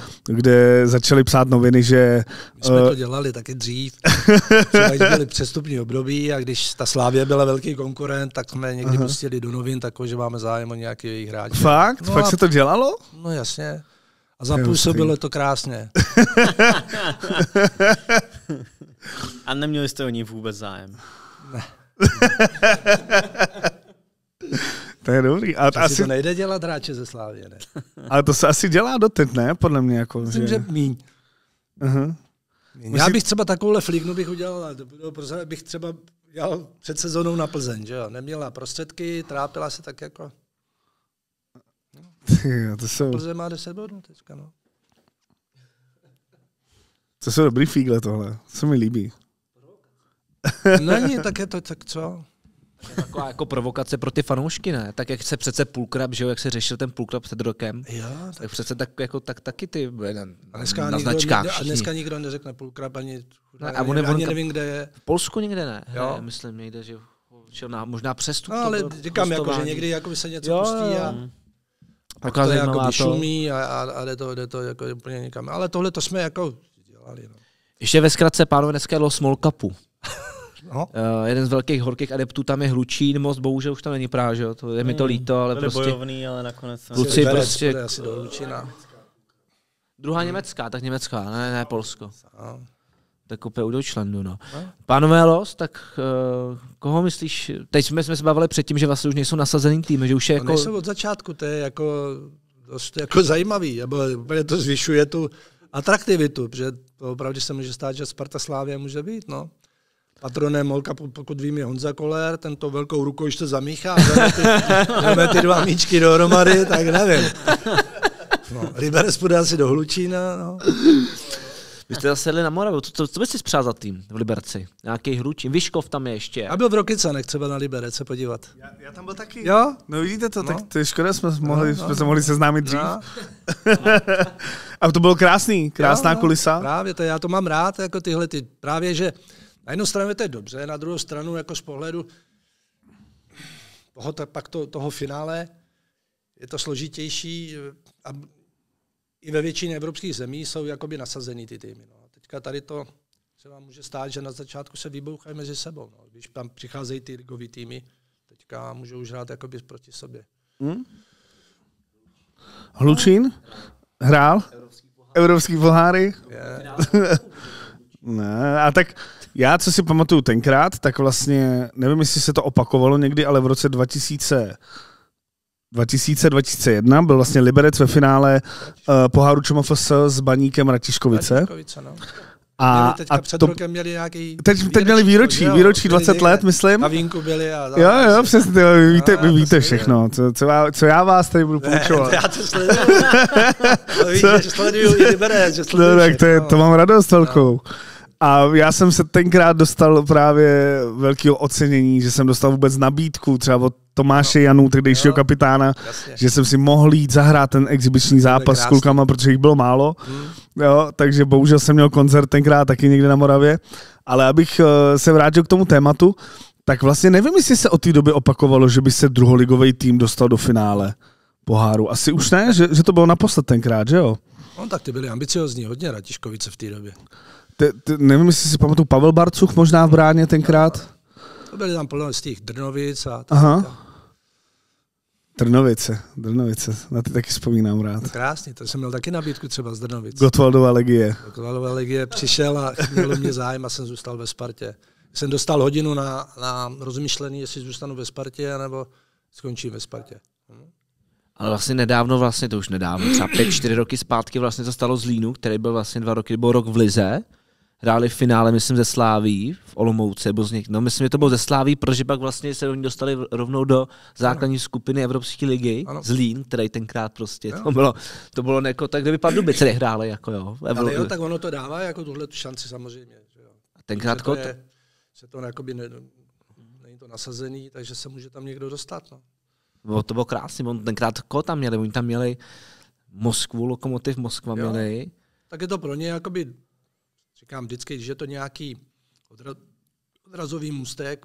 kde začali psát noviny, že... My jsme to dělali taky dřív. Třeba když byly přestupní období a když ta Slávie byla velký konkurent, tak jsme někdy pustili do novin takový, že máme zájem o nějaký jejich hráč. Fakt? Fakt se to dělalo? No jasně. A zapůsobilo to krásně. A neměli jste o ní vůbec zájem? Ne. To je dobrý. A asi to nejde dělat hráče ze Slávie, ne? Ale to se asi dělá doteď, ne? Podle mě. Jako, myslím, že míň. Já bych třeba takovouhle flíknu bych udělal, bych třeba udělal před sezónou na Plzeň, že jo? Neměla prostředky, trápila se tak jako... Plzeň má 10 bodů teďka, no. To jsou dobrý fígle tohle, to se mi líbí. Není, tak je to, tak co? Taková jako provokace pro ty fanoušky, ne? Tak jak se přece půlkrab, že jo, jak se řešil ten půlkrab před rokem, tak přece tak taky ty na značkách všichni. A dneska nikdo neřekne půlkrab ani nevím, kde je. V Polsku nikde ne, myslím někde, že možná přestup. No, ale říkám, jako, že někdy jako se něco pustí a to jako vyšumí a jde to jako úplně někam. Ale tohle to jsme jako dělali. No. Ještě ve zkratce, pánové, dneska jelo Small Cupu. No. Jeden z velkých horkých adeptů tam je Hlučín, Most, bohužel už tam není Praha, že jo? To je mi to líto, ale byli prostě bojovný, ale nakonec kluci prostě asi do Hlučína. Druhá německá, tak německá, ne Polsko. No. Tak úplně u Deutschlandu, no. Pánové Los, tak koho myslíš? Teď jsme se bavili předtím, že vlastně už nejsou nasazený týmy, že už je jako... Nejsou od začátku, to je jako dost jako zajímavý, úplně to zvyšuje tu atraktivitu, protože to opravdu se může stát, že Sparta Slavia může být, no. Patronem Molka, pokud vím, je Honza Koller, tento velkou rukou ještě zamíchá, dáme ty dva míčky dohromady, tak nevím. No, Liberec půjde asi do Hlučína, no. Vy jste zase jeli na Moravu, co bys si spřál za tým v Liberci? Nějaký Hlučín, Vyškov tam je ještě. Já byl v Rokycanech třeba na Liberec se podívat. Já tam byl taky. Jo? No vidíte to, tak to je škoda, jsme se mohli seznámit dřív. No. A to bylo krásná kulisa. Právě, to já to mám rád, jako tyhle, právě, že na jednu stranu je to dobře, na druhou stranu jako z pohledu toho finále je to složitější a i ve většině evropských zemí jsou jakoby nasazený ty týmy. No. Teďka tady to se vám může stát, že na začátku se vybouchají mezi sebou. No. Když tam přicházejí ty ligový týmy, teďka můžou už hrát jakoby proti sobě. Hlučín hrál? Evropský poháry? Ne, a tak já, co si pamatuju tenkrát, tak vlastně, nevím, jestli se to opakovalo někdy, ale v roce 2001 byl vlastně Liberec ve finále poháru ČMFS s Baníkem Ratiškovice. No. A před rokem měli nějaký... Teď měli výročí 20 let, myslím. A vínku byli a... Jo, přesně, vy víte všechno. Co já vás tady budu poučovat. Já to sleduju. Že sleduju i Liberec. No, tak to mám radost velkou. A já jsem se tenkrát dostal právě velkého ocenění, že jsem dostal vůbec nabídku třeba od Tomáše Janu, tehdejšího kapitána, že jsem si mohl jít zahrát ten exibiční zápas s klukama, protože jich bylo málo. Jo, takže bohužel jsem měl koncert tenkrát taky někde na Moravě. Ale abych se vrátil k tomu tématu, tak vlastně nevím, jestli se od té doby opakovalo, že by se druholigový tým dostal do finále poháru. Asi už ne, že to bylo naposled tenkrát, že jo? No tak ty byli ambiciozní, hodně Ratiškovice v té době. Nevím, jestli si pamatuju, Pavel Barcuch možná v bráně tenkrát. To byly tam plno z těch Drnovic a... Aha. Drnovice, na ty taky vzpomínám rád. Krásný, to jsem měl taky nabídku třeba z Drnovic. Gottwaldova legie. Gottwaldova legie přišel a mělo mě zájem a jsem zůstal ve Spartě. Jsem dostal hodinu na rozmyšlení, jestli zůstanu ve Spartě, anebo skončím ve Spartě. Ale vlastně nedávno, to už nedávno, třeba 5-4 roky zpátky vlastně to stalo Zlínu, který byl vlastně 2 roky, byl rok v lize. Hráli v finále, myslím, ze Sláví v Olomouci, myslím, že to bylo ze Sláví, protože pak vlastně se oni dostali rovnou do základní skupiny Evropské ligy, Zlín, který tenkrát prostě, to bylo neko, tak kdyby Pardubice nehráli, jako jo. Ale jo, tak ono to dává jako tuhle šanci samozřejmě. Že jo. A tenkrát se to jakoby není to nasazený, takže se může tam někdo dostat, no. To bylo krásný, tenkrát koho tam měli, oni tam měli Moskvu, Lokomotiv Moskva měli. Tak je to pro ně jakoby, říkám vždycky, že je to nějaký odrazový můstek,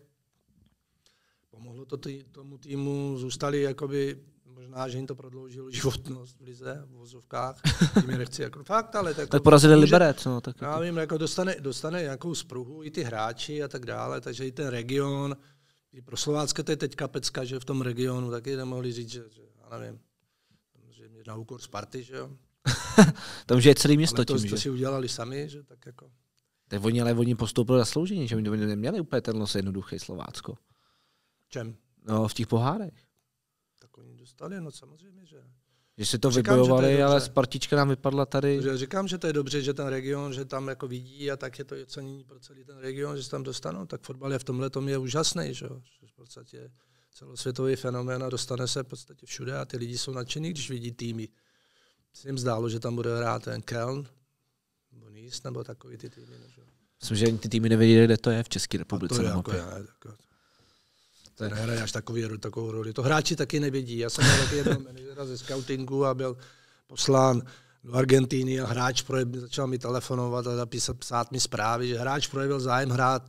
pomohlo to tomu týmu, zůstali jakoby, možná, že jim to prodloužilo životnost v lize, v vozovkách, tím je nechci jako fakt, ale... Tak porazili Liberec, no. Tak já vím, jako dostane nějakou spruhu i ty hráči a tak dále, takže i ten region. I pro Slovácka to je teďka pecka, že v tom regionu taky nemohli říct, že já nevím, že mě na úkor Sparty, že jo. Tam už je celý město ale to, tím, to si udělali sami, že tak jako. Tak oni postoupili zasloužení, že oni neměli úplně ten los jednoduchý Slovácko. Čem? No, v těch pohárech. Tak oni dostali, no samozřejmě, že. Že si to vybojovali, ale Spartička nám vypadla tady. Říkám, že to je dobře, že ten region, že tam jako vidí a tak je to ocenění pro celý ten region, že se tam dostanou, tak fotbal je v tomhle tom je úžasný, že v podstatě celosvětový fenomén a dostane se v podstatě všude a ty lidi jsou nadšení, když vidí týmy. Se jim zdálo, že tam bude hrát ten Köln, nebo Nice, nebo takový ty týmy. Že? Myslím, že ty týmy nevěděli, kde to je v České republice. To nehraje až takovou roli. To hráči taky nevědí. Já jsem měl taky jednoho manažera ze scoutingu a byl poslán do Argentíny a hráč začal mi telefonovat a psát mi zprávy, že hráč projevil zájem hrát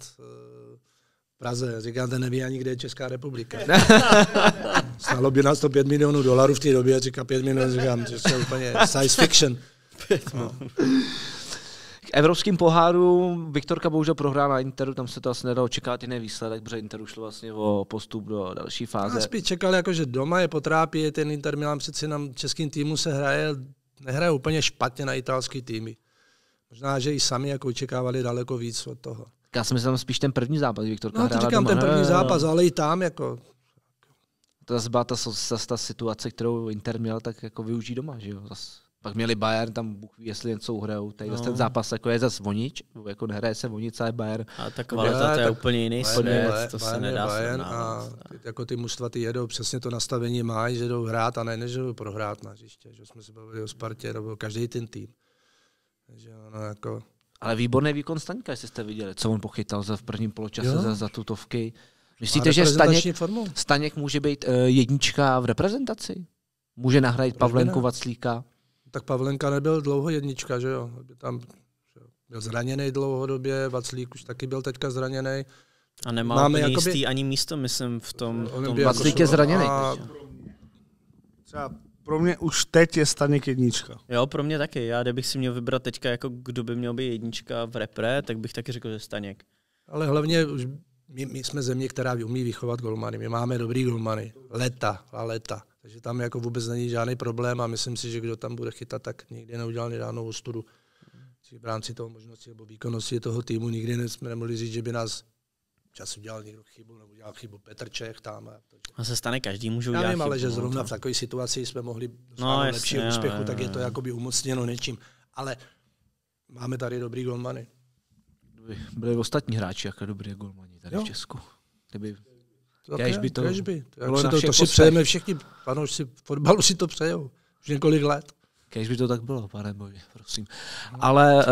v Praze. Říkám, ten neví ani, kde je Česká republika. Stálo by nás to $5 milionů v té době, říká 5 milionů, říkám, že je úplně science fiction. No. K evropským poháru Viktorka bohužel prohrál na Interu, tam se to asi nedalo čekat jiný výsledek, protože Interu šlo vlastně o postup do další fáze. Já spíš čekal, jako, že doma je potrápí, ten Inter Milan přeci nám českým týmu nehraje úplně špatně na italský týmy. Možná, že i sami jako očekávali daleko víc od toho. Já si myslím spíš ten první zápas, Viktorka hrála doma. No to říkám, ten první zápas, ale i tam jako... To zase byla ta situace, kterou Inter měl, tak jako využít doma, že jo. Pak měli Bayern, tam Bůh ví, jestli něco uhrajou. Tady ten zápas jako je zase vonič, jako nehraje se vonič, ale Bayern. A ta kvalita to je úplně jiný svět, to se nedá srovnávat. Jako ty mužstva ty jedou, přesně to nastavení mají, že jdou hrát a ne, že jdou prohrát na hřiště. Že jsme se bavili o Spartě, nebo každý ten tým. Takže ono jako... Ale výborný výkon Staňka, jestli jste viděli, co on pochytal v prvním poločase za tutovky. Myslíte, že Staněk může být jednička v reprezentaci? Může nahrát Pavlenku, Vaclíka? Tak Pavlenka nebyl dlouho jednička, že jo? Tam byl zraněný dlouhodobě, Vaclík už taky byl teďka zraněný. A nemá úplně jistý ani místo, myslím, v tom Vaclík je zraněný. Třeba pro mě už teď je Staněk jednička. Jo, pro mě taky. Já kdybych si měl vybrat teďka, jako kdo by měl být jednička v repre, tak bych taky řekl, že Staněk. Ale hlavně už my jsme země, která umí vychovat golmany. My máme dobrý golmany. Leta. Takže tam jako vůbec není žádný problém a myslím si, že kdo tam bude chytat, tak nikdy neudělal žádnou ostudu. V rámci toho možnosti nebo výkonnosti toho týmu nikdy jsme nemohli říct, že by nás čas udělal někdo chybu, nebo udělal chybu Petr Čech tam. A se stane, každý může udělat chybu. Ale že zrovna v takové situaci jsme mohli dosáhnout lepšího úspěchu, tak je to jakoby umocněno něčím. Ale máme tady dobrý golmany. Byli ostatní hráči, jako dobrý golmani tady v Česku. To si přejeme všichni, fanoušci fotbalu si to přejou. Už několik let. Kéž by to tak bylo, pane bože, prosím. Ale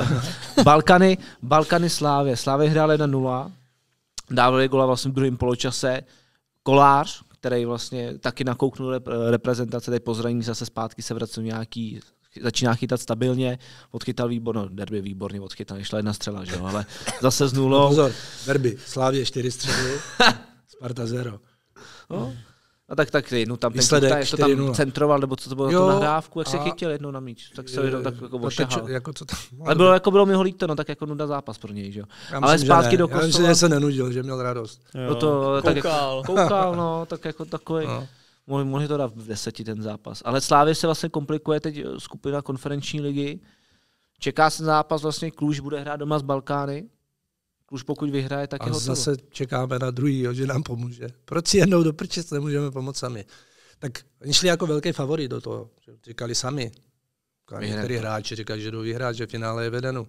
Balkany Slávě. Slávě hráli 1-0. Dávali gola vlastně v druhém poločase. Kolář, který vlastně taky nakouknul reprezentace, tady po zranění zase zpátky se vrací nějaký, začíná chytat stabilně, odchytal derby výborně odchytal, nešla jedna střela, že jo, ale zase z nulou. Pozor, derby, Slávě 4 střely, Sparta 0. No. A tak jednou tam výsledek, to tam centroval, nebo co to bylo, tu nahrávku, jak se chytil jednou na míč, tak se jednou tak jako ošahal. Ale bylo mi ho líto, no tak jako nuda zápas pro něj, že jo. Ale zpátky do Kostova. Já myslím, že se nenudil, že měl radost. Koukal, no, tak jako takový. Mohli to dát v 10 ten zápas. Ale Slávě se vlastně komplikuje teď skupina konferenční ligy. Čeká se zápas, vlastně Kluž bude hrát doma s Balkány. Kluž pokud vyhraje, tak je hotovo. A zase čekáme na druhýho, že nám pomůže. Proč si jednou do prčic nemůžeme pomoct sami? Tak oni šli jako velký favorit do toho. Říkali sami. Některý hráči říkali, že jdou vyhrát, že finále je vedeno.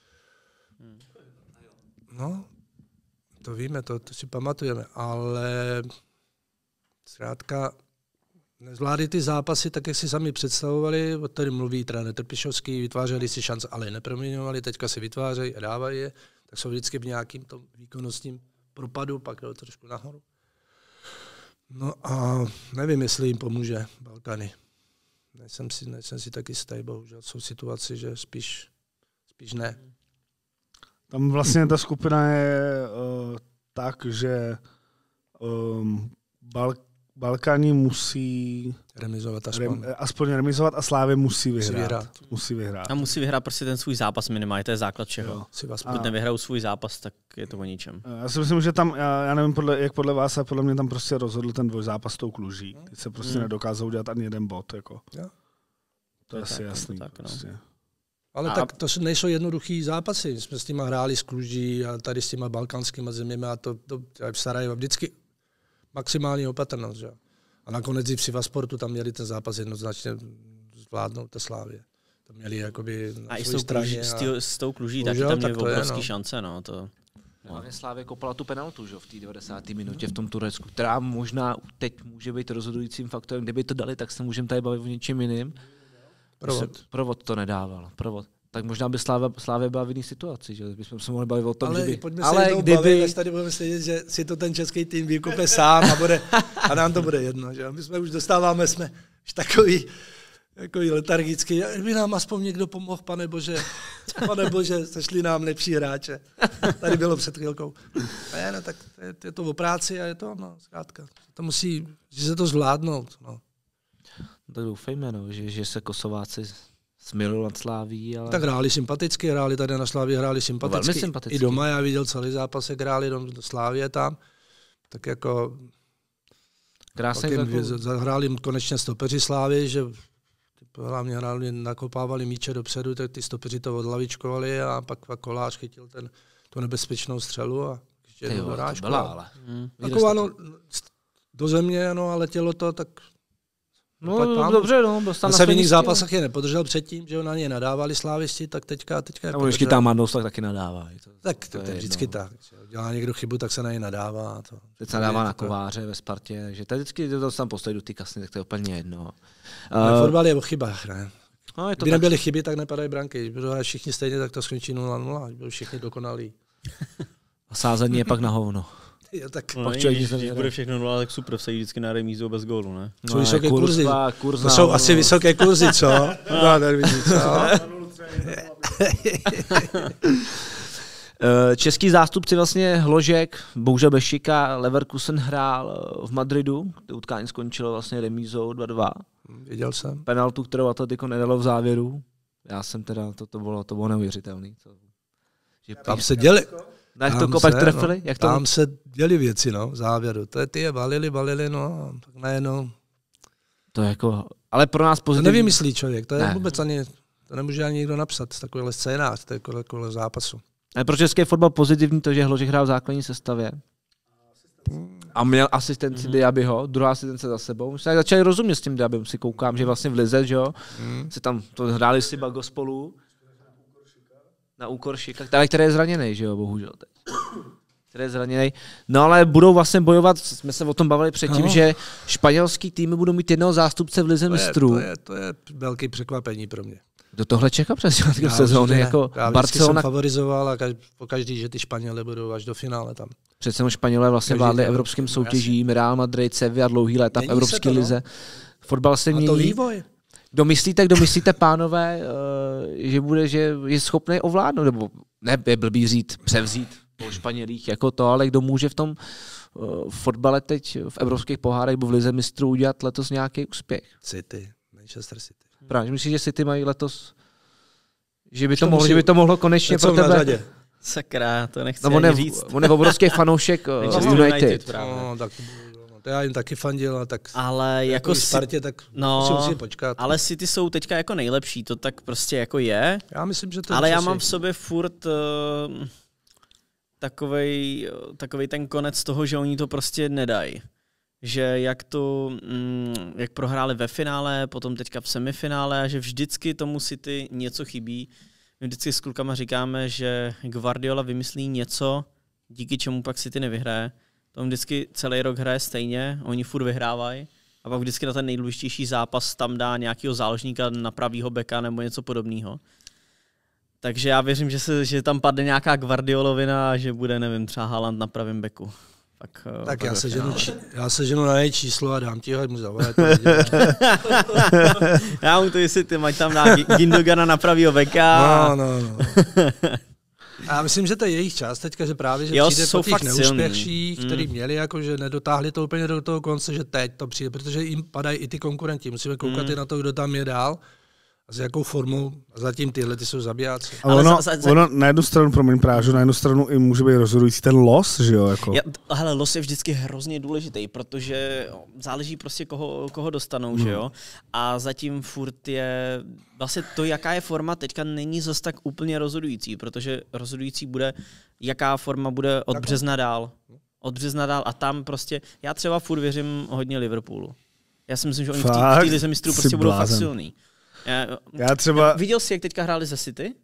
No, to víme, to si pamatujeme, ale zkrátka nezvládli ty zápasy tak, jak si sami představovali, o kterém mluví trenér Trpišovský, vytvářeli si šance, ale neproměňovali, teďka si vytvářejí a dávají je, tak jsou vždycky v nějakým tom výkonnostním propadu, pak jdou trošku nahoru. No a nevím, jestli jim pomůže Balkány. Nejsem si taky jistý, bohužel jsou situace, že spíš ne. Tam vlastně ta skupina je tak, že Balkáni musí remizovat aspoň remizovat a Slávě musí vyhrát. A musí vyhrát prostě ten svůj zápas minimálně, to je základ všeho. Pokud nevyhrajou svůj zápas, tak je to o ničem. Já si myslím, že tam, já nevím, jak podle vás, a podle mě tam prostě rozhodl ten dvojzápas s tou Kluží. Teď se prostě nedokázal udělat ani jeden bod. Jako. To je asi jasný. Tak, prostě. Ale tak to nejsou jednoduchý zápasy. Jsme s nimi hráli s Kluží a tady s těma balkánskými zeměmi a to v Sarajevo vždycky maximální opatrnost. Že? A nakonec i při Vasportu tam měli ten zápas jednoznačně zvládnout té Slávě. Tam měli jakoby na své straně. S tou Kluží taky tam měli obrovský šance. No, to. Hlavně Slávě kopala tu penaltu, že, v té 90. minutě v tom Turecku, která možná teď může být rozhodujícím faktorem. Kdyby to dali, tak se můžeme tady bavit o něčem jiným. Provod to nedával. tak možná by Slávě byla v jiné situaci, že bychom se mohli bavit o tom, ale že by... Pojďme se bavit, až tady budeme slyšet, že si to ten český tým vykupe sám a nám to bude jedno. Že? My jsme už dostáváme, jsme už takový letargický, by nám aspoň někdo pomohl, pane Bože, sešli nám lepší hráče. Tady bylo před chvilkou. A no, tak je to o práci a je to, no, zkrátka. To musí, že se to zvládnout. No. Tak doufejme, no, že se Kosováci smilují nad Sláví, ale... Tak hráli sympaticky, hráli na Slávě, hráli sympaticky. I doma, já viděl celý zápas, jak hráli do Slávě tam. Tak jako... Hráli konečně stopeři Slávy, že hlavně nakopávali míče dopředu, tak ty stopeři to odlavičkovali a pak Kolář chytil tu nebezpečnou střelu a ještě jednu dorážku. Taková, no, do země, no, ale letělo to, tak... No dobře, no. V jiných zápasech je nepodržel předtím, že na ně nadávali slávisti, tak teďka je a když tam Mandous, tak taky nadává. Tak to je vždycky tak. Dělá někdo chybu, tak se na ně nadává. Teď se nadává na Kováře ve Spartě, takže tady vždycky to tam postaví do ty kasny, tak to je úplně jedno. Fotbal je o chybách, ne? No, kdyby nebyly chyby, tak nepadají branky. Když budou všichni stejně, tak to skončí 0-0. Budou všichni dokonalí. A sázení je pak na hovno. Jo, tak když bude všechno 0, tak super, vsadí vždycky na remízu bez gólu, ne? Jsou vysoké kurzy. To jsou asi vysoké kurzy, co? No, nevidí, co? Český zástupci vlastně Hložek, bohužel bez šika, Leverkusen hrál v Madridu, kde utkání skončilo vlastně remízou 2-2. Viděl jsem. Penaltu, kterou Atletico nedalo v závěru. Já jsem teda, to bylo neuvěřitelné. Tam se děli. Jak to kopak trefili? No, tam se děli věci, no, v závěru. Ty je balili, no, tak najednou. To je jako, ale pro nás pozitivní. To nevymyslí člověk, to je vůbec ani, to nemůže ani nikdo napsat, takovýhle scénář, to je kolem zápasu. Ale pro český fotbal pozitivní to, že Hložek hrál v základní sestavě. A měl asistenci Diabyho, druhá asistence za sebou. My jsme začali rozumět s tím Diabym, si koukám, že vlastně v lize, že jo, si tam to hráli si Bago spolu. Na úkor Šika, který je zraněný, že jo, bohužel teď. Který je zraněný. No ale budou vlastně bojovat, jsme se o tom bavili předtím, že španělský týmy budou mít jednoho zástupce v lize mistrů. To je velké překvapení pro mě. Do tohle čeká přes sezóny, jako Barcelona. Jsem favorizoval a pokaždý, že ty Španělé budou až do finále tam. Přece Španělé vlastně vládli evropským soutěžím, Real Madrid, Sevilla dlouhý léta v evropské lize. Fotbal se mění. A to vývoj. Kdo myslíte, pánové, že je schopný ovládnout, nebo ne, je blbý říct, převzít po Španělích jako to, ale kdo může v tom fotbale teď v evropských pohárech nebo v lize mistrů udělat letos nějaký úspěch? Manchester City. Právě, myslíš, že City mají letos, že by to mohlo konečně pro tebe... Sakra, to nechci ani říct. On je obrovský fanoušek United. To já jim taky fandil, tak ale jako Spartě, tak musím počkat. Ale City jsou teďka jako nejlepší, to tak prostě jako je. Já myslím, že to je. Ale já mám v sobě furt takovej ten konec toho, že oni to prostě nedají. Že jak prohráli ve finále, potom teďka v semifinále a že vždycky tomu City něco chybí. My vždycky s klukama říkáme, že Guardiola vymyslí něco, díky čemu pak City nevyhraje. Tom vždycky celý rok hraje stejně, oni furt vyhrávají a pak vždycky na ten nejdůležitější zápas tam dá nějakého záložníka na pravýho beka nebo něco podobného. Takže já věřím, že tam padne nějaká Guardiolovina a že bude, nevím, třeba Haaland na pravém beku. Tak já se ženu na její číslo a dám ti ho, ať mu zavolat. Já mu to jestli ty mať tam dá Gündogana na pravýho beka. No. Já myslím, že to je jejich čas teďka, že právě, že přijde po těch neúspěších, který měli, jako, že nedotáhli to úplně do toho konce, že teď to přijde, protože jim padají i ty konkurenti. Musíme koukat i na to, kdo tam je dál a s jakou formou. A zatím tyhle ty jsou zabijáci. Ale ono na jednu stranu, na jednu stranu i může být rozhodující ten los, že jo? Jako. Hele, los je vždycky hrozně důležitý, protože záleží prostě koho dostanou, že jo? A zatím furt je vlastně to, jaká je forma, teďka není zas tak úplně rozhodující, protože rozhodující bude, jaká forma bude od března dál. Od března dál a tam prostě, já třeba furt věřím hodně Liverpoolu. Já si myslím, že oni v té lize mistrů prostě budou fakt silný. Já třeba... Viděl jsi, jak teďka hráli za City?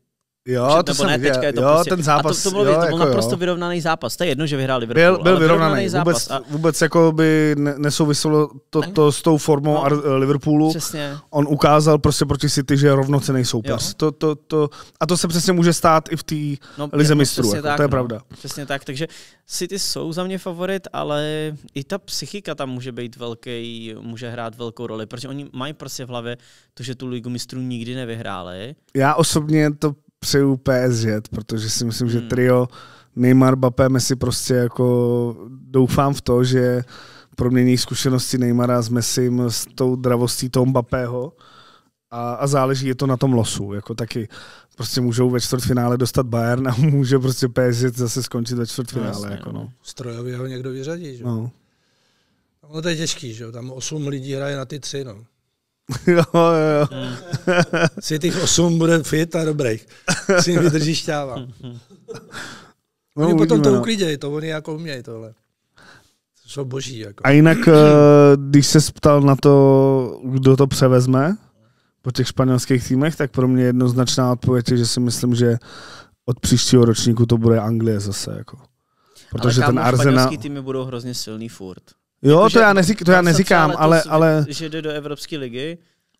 Jo, to jsem viděl. Prostě, ten zápas. A to byl naprosto vyrovnaný zápas. To je jedno, že vyhrál Liverpool. Byl vyrovnaný zápas. Vůbec jako by nesouviselo to s tou formou Liverpoolu. Přesně. On ukázal prostě proti City, že je rovnocenný soupeř. A to se přesně může stát i v té lize mistrů. Jako, to je pravda. Přesně tak. Takže City jsou za mě favorit, ale i ta psychika tam může hrát velkou roli, protože oni mají prostě v hlavě to, že tu ligu mistrů nikdy nevyhráli. Já osobně to přeju PSG, protože si myslím, že trio Neymar, Mbappé, Messi prostě jako doufám v to, že promění zkušenosti Neymara s Messim, s tou dravostí toho Mbappého a záleží je to na tom losu. Jako taky prostě můžou ve čtvrtfinále dostat Bayern a může prostě PSG zase skončit ve čtvrtfinále. Jako no. Strojově ho někdo vyřadí, že? No. To je těžký, že? Tam 8 lidí hraje na ty 3, no. Jo. Si těch 8 bude fit a dobrých. Si jim vydrží šťáva. Oni potom to uklidějí, to oni jako umějí tohle. Jsou boží. Jako. A jinak, když se ptal na to, kdo to převezme po těch španělských týmech, tak pro mě jednoznačná odpověď je, že si myslím, že od příštího ročníku to bude Anglie zase. Jako. Protože ale ten Arsenal... španělský týmy budou hrozně silný furt. Jo, jako, to já neříkám, ale... Že jde do Evropské ligy,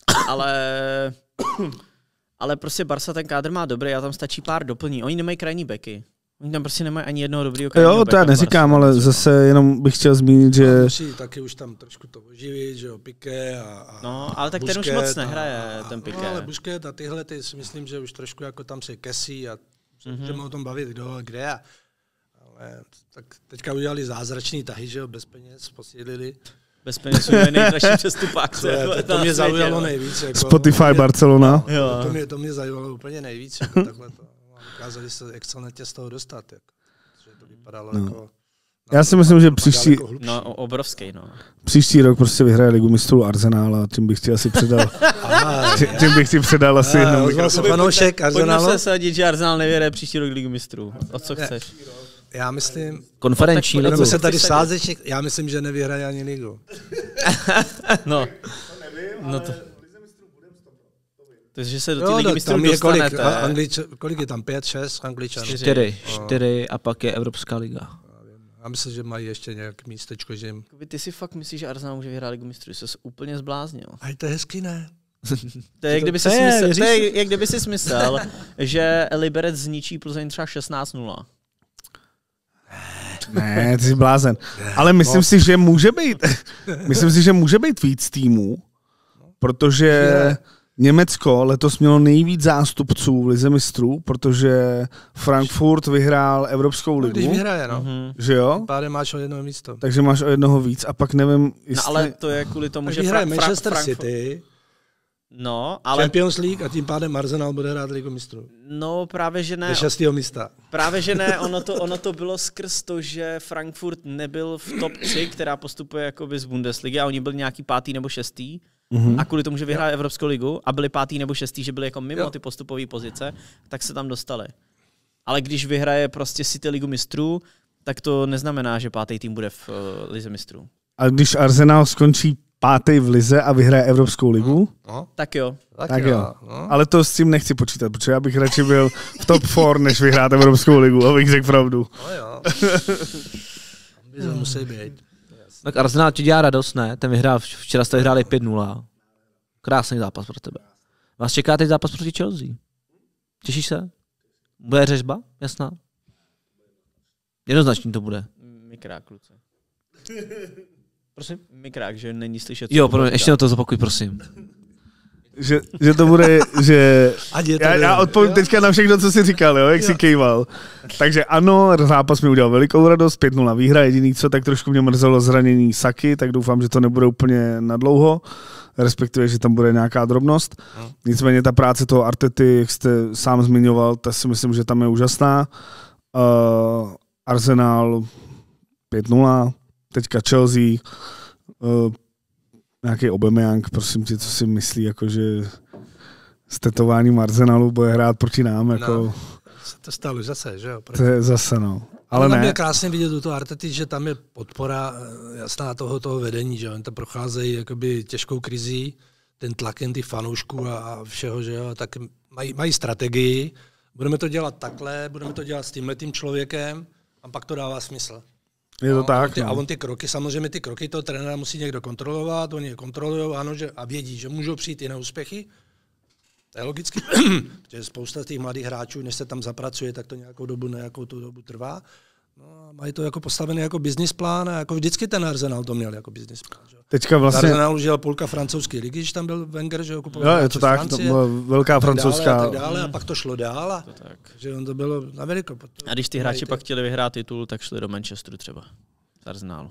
ale prostě Barca ten kádr má dobrý a tam stačí pár doplní. Oni nemají krajní beky. Oni tam prostě nemají ani jednoho dobrýho krajního beka. Jo, to já neříkám, Barca, ale zase jenom bych chtěl zmínit, že... Musí taky už tam trošku to oživit, že jo, Piqué a no, ale tak ten už moc nehraje, ten Piqué. No, ale Busquets a tyhle, ty si myslím, že už trošku jako tam se kesí a můžeme o tom bavit, kdo kde a... Tak teďka udělali zázračný tahy, že jo, bez peněz, posílili. Bez peněz je nejdražší přestupák. To mě zaujalo nejvíc. Jako, Spotify Barcelona. To mě zaujalo úplně nejvíc. Jako, takhle to. Ukázali se excelentně z toho dostat. Jako, že to vypadalo jako... Já si myslím, že příští... Jako obrovský, no. Příští rok prostě vyhraje ligu mistrů Arsenal a tím bych ti asi předal. Tím bych ti předal asi jenom. Ozval se fanoušek Arsenalu. Pojďme se sadit, že Arsenal nevyhraje příští rok ligu mistrů. O co chceš? Já myslím... Konferenční ligu. Budeme se tady sázet, já myslím, že nevyhraje ani ligu. No. No to... Takže se do té ligy mistrů dostanete. Kolik je tam? 5, 6 Angličanů? 4 a pak je Evropská liga. Já myslím, že mají ještě nějaké místečko, že jim... Ty si fakt myslíš, že Arsenal může vyhrát ligu mistrů? Jsi se úplně zbláznil. A to je hezky, ne? To je, jak kdyby si smyslel, že Liberec zničí Plzeň třeba 16-0. Ne, ty jsi blázen. Ale myslím si, že může být víc týmů, protože Německo letos mělo nejvíc zástupců v lize mistrů, protože Frankfurt vyhrál Evropskou ligu. Když vyhraje, no. Že jo? Pádem máš o jedno místo. Takže máš o jednoho víc a pak nevím, jestli... No ale to je kvůli tomu, že vyhraje Manchester City, no, ale... Champions League a tím pádem Arsenal bude hrát ligu mistrů. No právě, že ne. Do 6. místa. Právě, že ne. Ono to bylo skrz to, že Frankfurt nebyl v top 3, která postupuje jakoby z Bundesligy a oni byli nějaký 5. nebo 6. A kvůli tomu, že vyhráli Evropskou ligu a byli 5. nebo 6., že byli jako mimo ty postupové pozice, tak se tam dostali. Ale když vyhraje prostě City ligu mistrů, tak to neznamená, že 5. tým bude v lize mistrů. A když Arsenal skončí 5. v lize a vyhraje Evropskou ligu? No. Tak jo. Tak jo. No. Ale to s tím nechci počítat, protože já bych radši byl v top 4, než vyhrát Evropskou ligu, abych řekl pravdu. No jo. Musí být. Tak Arsenal ti dělá radost, ne? Ten vyhrál, včera jste vyhráli 5-0. Krásný zápas pro tebe. Vás čeká teď zápas proti Chelsea. Těšíš se? Bude řežba? Jasná? Jednoznačný to bude. Mikrák, kluci. Prosím? Mikrák, že není slyšet. Jo, ještě na to zopakuj, prosím. Že to bude, že... Já odpovím teďka na všechno, co jsi říkal, jo, jak jsi kejval. Takže ano, zápas mi udělal velikou radost, 5-0 výhra, jediný co, tak trošku mě mrzelo zranění Saky, tak doufám, že to nebude úplně nadlouho, respektive, že tam bude nějaká drobnost. Nicméně ta práce toho Artety, jak jste sám zmiňoval, tak si myslím, že tam je úžasná. Arsenal 5-0, teďka Chelsea, nějaký Aubameyang, prosím tě, co si myslí, jakože s tetováním Arsenalu bude hrát proti nám. Jako... No, to stalo zase, že jo? To je zase, no. Ale tam ne. je krásně vidět u toho Artety, že tam je podpora jasná toho vedení, že oni to procházejí jakoby těžkou krizí, ten tlak jen ty fanoušků a všeho, že jo, tak mají strategii budeme to dělat takhle, budeme to dělat s tímhletým člověkem a pak to dává smysl. Je to tak. A on ty kroky, samozřejmě ty kroky toho trenéra musí někdo kontrolovat, oni je kontrolují, ano, a vědí, že můžou přijít i na úspěchy. To je logicky, protože spousta těch mladých hráčů, než se tam zapracuje, tak to nějakou dobu trvá. No a mají to jako postavený jako business plán a jako vždycky ten Arsenal to měl jako business plán. Že? Teďka vlastně... Arsenal užil půlka francouzské ligy, když tam byl Wenger, že kupoval je to tak, Francie, to byla velká francouzská. A pak to šlo dál a že on to bylo na veliko. A když ty hráči pak chtěli vyhrát titul, tak šli do Manchesteru třeba. Z Arsenalu.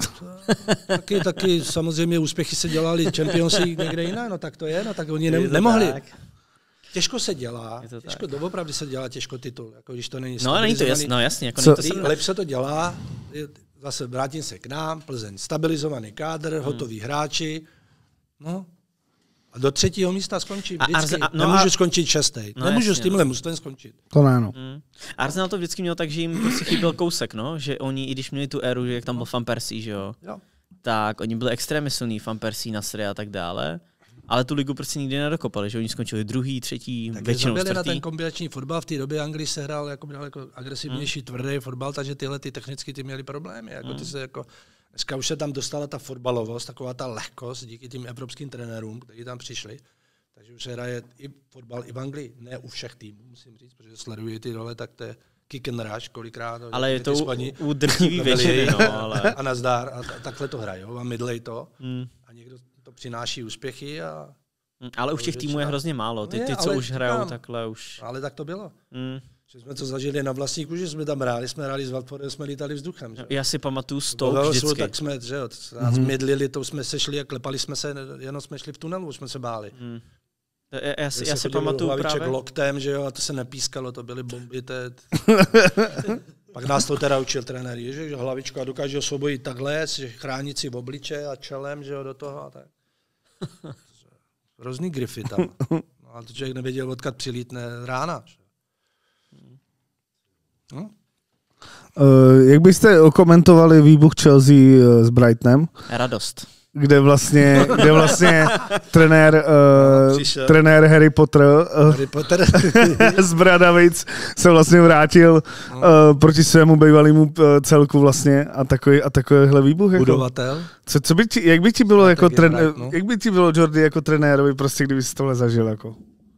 taky samozřejmě úspěchy se dělali Champions League někde jinak, no tak to je, no tak oni nemohli. Těžko se dělá, doopravdy se dělá těžko titul, jako když to není stabilizovaný. No jasně, jako lepší se to dělá, zase vrátím se k nám, Plzeň, stabilizovaný kádr, hotoví hráči, no a do 3. místa skončí vždycky. Nemůžu skončit 6. Nemůžu s tímhle mužstvem skončit. To ne, no. Arsenal to vždycky měl tak, že jim prostě chyběl kousek, no, že oni, i když měli tu éru, že jak tam byl Van Persie, že jo, tak oni byli extrémně silní, Van Persie, Nasri a tak dále. Ale tu ligu prostě nikdy nedokopali, že oni skončili 2., 3., většinou 4. na ten kombinační fotbal, v té době Anglii se hrál jako agresivnější, tvrdý fotbal, takže tyhle ty technicky ty měli problémy. Jako ty se jako, dneska už se tam dostala ta fotbalovost, taková ta lehkost díky těm evropským trenérům, kteří tam přišli. Takže už se hraje i fotbal i v Anglii, ne u všech týmů, musím říct, protože sledují ty role, tak to je kick and rush kolikrát. Ale je to u drtivý většiny, no, ale... A nazdar, a takhle to hrajou a mydlej to. A někdo to přináší úspěchy. Ale už těch týmů je hrozně málo. Ty co už hrajou, takhle už... Ale tak to bylo. Že jsme to zažili na vlastní kůži, jsme tam hráli s Watfordem, jsme lítali vzduchem. Že? Já si pamatuju Stoke vždycky. Tak jsme, že jo, nás mydlili, to jsme se šli a klepali jsme se, jenom jsme šli v tunelu, už jsme se báli. Já si pamatuju právě... loktem, že jo, a to se nepískalo, to byly bomby. Pak nás to teda učil trenér, že hlavička dokáže osvobodit takhle, chránit si v obliče a čelem, že jo, do toho a tak. Hrozný grify tam. No, ale to člověk nevěděl, odkud přilítne rána. No? Jak byste okomentovali výbuch Chelsea s Brightonem? Radost. Kde vlastně trenér Harry Potter z Bradavic se vlastně vrátil proti svému bývalému celku vlastně a takovýhle výbuch. Budovatel. Jako, jak by ti bylo jako trenér, jak by ti bylo, Jordi, jako trenérovi, prostě kdyby si tohle zažil jako?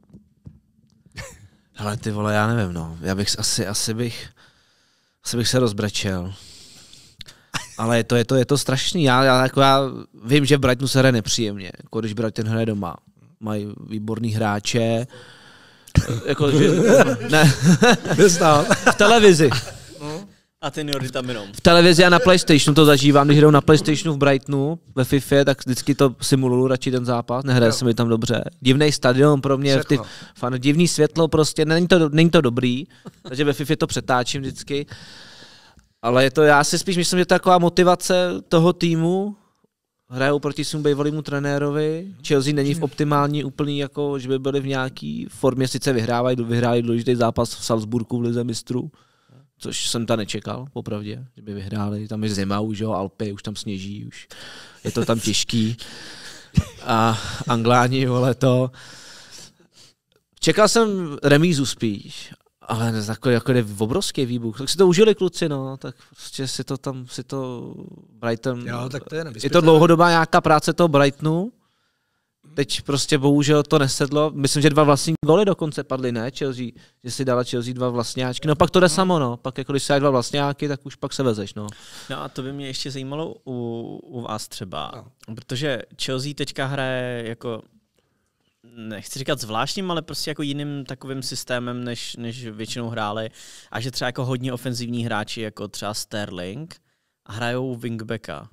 Ale ty vole, já nevím, no. Já bych asi bych se rozbrečel. Ale je to strašný. Já vím, že v Brightonu se hraje nepříjemně, jako když Brighton hraje doma. Mají výborný hráče. Jako, ne. V televizi. A ten Jordi tam jenom. V televizi a na PlayStationu to zažívám, když hrajou na PlayStationu v Brightonu, ve FIFA, tak vždycky to simuluju radši ten zápas, nehraje se mi tam dobře. Divný stadion pro mě, divný světlo prostě, není to dobrý, takže ve FIFA to přetáčím vždycky. Ale já si spíš myslím, že to je taková motivace toho týmu. Hrajou proti svému bývalému trenérovi. Chelsea není v optimální úplný, jako že by byli v nějaký formě, sice vyhrávají důležitý zápas v Salzburgu v lize mistrů, což jsem tam nečekal, popravdě, že by vyhráli. Tam je zima už, jo, Alpy, už tam sněží, už je to tam těžký. A Angláni, vole, to... Čekal jsem remízu spíš. Ale jako je obrovský výbuch. Tak si to užili kluci, no, tak prostě si to Brighton... Jo, tak to je to dlouhodobá nějaká práce toho Brightonu. Teď prostě bohužel to nesedlo. Myslím, že 2 vlastní góly dokonce padly, ne? Chelsea, že si dala Chelsea 2 vlastňáčky. No pak to jde samo, no. Pak jako když si dáš 2 vlastňáky, tak už pak se vezeš, no. No a to by mě ještě zajímalo u vás třeba. Protože Chelsea teďka hraje jako... nechci říkat zvláštním, ale prostě jako jiným takovým systémem, než většinou hráli. A že třeba jako hodně ofenzivní hráči, jako třeba Sterling, hrajou wingbacka.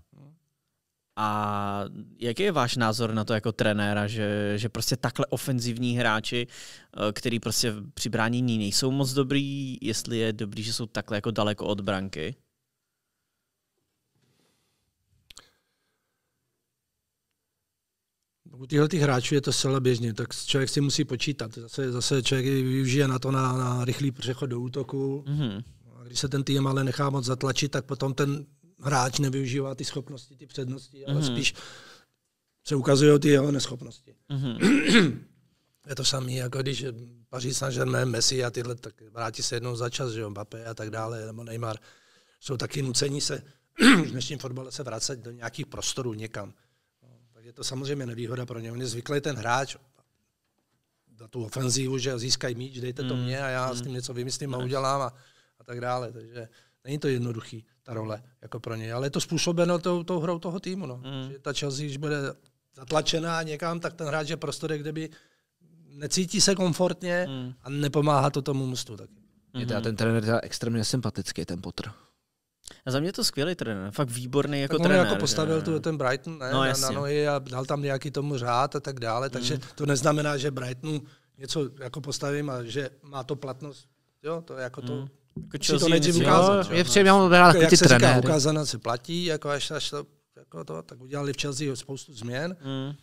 A jaký je váš názor na to jako trenéra, že prostě takhle ofenzivní hráči, který prostě při bránění nejsou moc dobrý, jestli je dobrý, že jsou takhle jako daleko od branky? U těchto hráčů je to zcela běžně, tak člověk si musí počítat. Zase člověk využije na to na rychlý přechod do útoku. Mm-hmm. A když se ten tým ale nechá moc zatlačit, tak potom ten hráč nevyužívá ty schopnosti, ty přednosti, ale spíš se ukazují ty jeho neschopnosti. Mm-hmm. Je to samý, jako když Paris Saint-Germain, Messi a tyhle, tak vrátí se jednou za čas, že jo, Mbappé a tak dále, nebo Neymar. Jsou taky nucení se v dnešním fotbale se vracet do nějakých prostorů někam. No, tak je to samozřejmě nevýhoda pro ně. On je zvyklý ten hráč na tu ofenzívu, že získají míč, dejte to mně a já s tím něco vymyslím a udělám a tak dále. Takže není to jednoduchý, ta role jako pro ně. Ale je to způsobeno tou hrou toho týmu. No. Že ta Chelsea, když bude zatlačená někam, tak ten hráč je prostor, kde by necítí se komfortně a nepomáhá to tomu mužstvu taky. Je teda ten trenér teda extrémně sympatický, ten Potter. A za mě to skvělý trenér, fakt výborný jako tak trenér. Jako postavil ten Brighton na nohy a dal tam nějaký tomu řád a tak dále, takže to neznamená, že Brightonu něco jako postavím a že má to platnost. Jo, to jako to. Jako si to nejdřív ukázat. Je třeba hrát jak se trenéry. Říká, ukázaná se platí, jako až to, jako to, tak udělali v Chelsea spoustu změn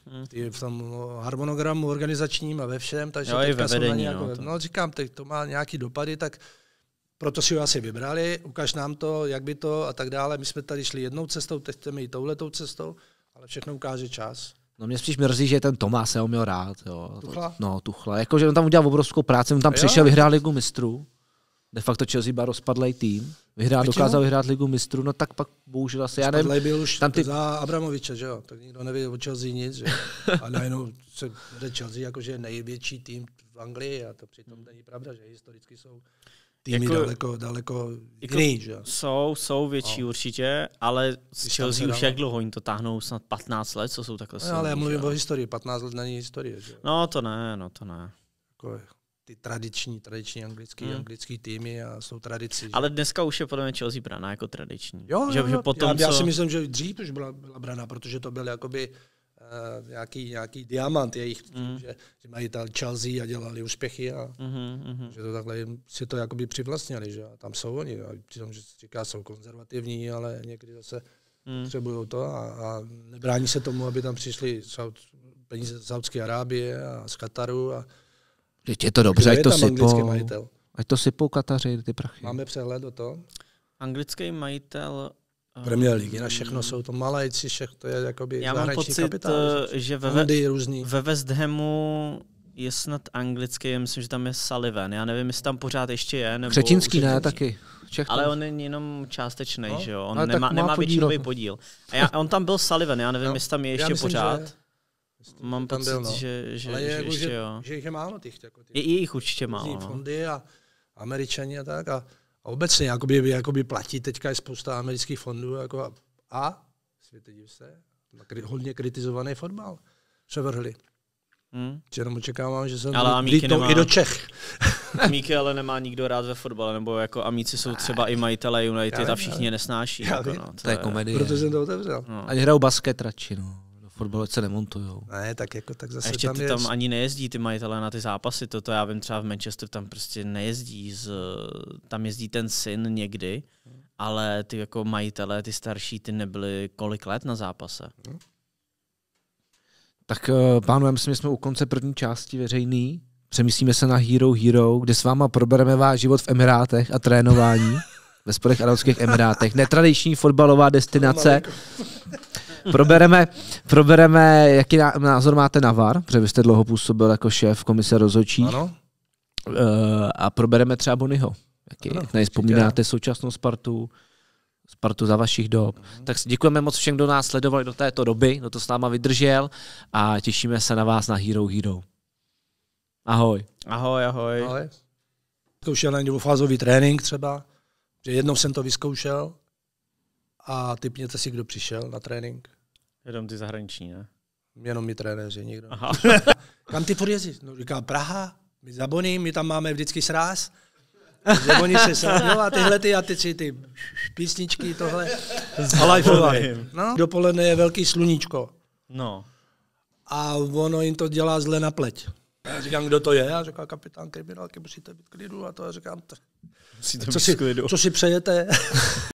v tom harmonogramu organizačním a ve všem, takže jo, teďka jsou vedení, no říkám, teď to má nějaký dopady, tak proto si ho asi vybrali, ukaž nám to, jak by to a tak dále. My jsme tady šli jednou cestou, teď chceme jít touhletou cestou, ale všechno ukáže čas. No mě spíš mrzí, že ten Tomás se ho měl rád. Jo. Tuchla? No, Tuchla. Jakože on tam udělal obrovskou práci, on tam přišel, vyhrál Ligu mistrů. De facto Chelsea byl rozpadlej tým. Dokázal vyhrát Ligu mistrů, no tak pak bohužel asi, já nevím. Byl už tam za Abramoviče, že jo, tak nikdo neví o Chelsea nic, že? A najednou se jde Chelsea jakože je největší tým v Anglii a to přitom není pravda, že historicky jsou týmy jako, daleko jiný, že? Jsou větší určitě, ale z Chelsea už jak dlouho oni to táhnou, snad 15 let, co jsou takhle silní. Ale já mluvím o historii, 15 let není historie, že? No to ne. Jako ty tradiční anglický týmy a jsou tradici. Že? Ale dneska už je podle mě Chelsea braná jako tradiční. Jo. Já si myslím, že dřív už byla braná, protože to byl jakoby nějaký diamant jejich tím, že mají tam Chelsea a dělali úspěchy a že to takhle si to jakoby přivlastnili, že a tam jsou oni, a přitom, že říká, jsou konzervativní, ale někdy zase potřebují to a nebrání se tomu, aby tam přišli peníze z Saudské Arábie a z Kataru a je to dobře, ať to sypou Kataři, ty prachy. Máme přehled o to. Anglický majitel Premier League, na všechno jsou to malejci, to je jakoby já mám pocit, kapitál, že ve West Hamu je snad anglický, já myslím, že tam je Sullivan, já nevím, jestli tam pořád ještě je. Nebo Křetínský ne, taky. Ale on je jenom částečný, že jo, on nemá většinový podíl. A on tam byl Sullivan, já nevím, jestli tam je ještě pořád. Mám pocit, že ještě jo. Že jich je málo těch. Je jich určitě málo. Fondy a Američani a tak. A obecně jakoby platí teďka je spousta amerických fondů a světe div se, hodně kritizovaný fotbal převrhli. Jenom očekávám, že jsem i do Čech. Amíky ale nemá nikdo rád ve fotbale, nebo jako amíci jsou třeba i majitelé United a všichni je nesnáší. To je komedie. Proto jsem to otevřel. Ani hrajou basket radši, no. Fotbal se nemontujou. Ne, tak zase a ještě tam ani nejezdí ty majitelé na ty zápasy, toto já vím třeba v Manchesteru, tam prostě nejezdí, tam jezdí ten syn někdy, ale ty jako majitelé, ty starší, ty nebyli kolik let na zápase. Tak pánové, myslím, že jsme u konce první části veřejný. Přemyslíme se na Hero, kde s váma probereme váš život v Emirátech a trénování ve Spojených arabských Emirátech. Netradiční fotbalová destinace. Probereme, jaký názor máte na VAR, protože vy jste dlouho působil jako šéf komise rozhodčí. Ano. A probereme třeba Bonyho. Jak nejspomínáte současnou Spartu za vašich dob. Tak děkujeme moc všem, kdo nás sledovali do této doby, kdo to s náma vydržel a těšíme se na vás na Hero. Ahoj. Ahoj. Zkoušel na dvoufázový trénink třeba, že jednou jsem to vyzkoušel a tipněte si, kdo přišel na trénink. Jenom ty zahraniční, ne? Jenom my trenéři, nikdo. Kam ty furt jezdíš? No, říká Praha, my za Boný, my tam máme vždycky sráz. Oni se sadnou a ty písničky, tohle. No, dopoledne je velký sluníčko. No. A ono jim to dělá zle na pleť. Já říkám, kdo to je? Já říkám, kapitán kriminálky, musíte být klidu. A to já říkám, co si přejete?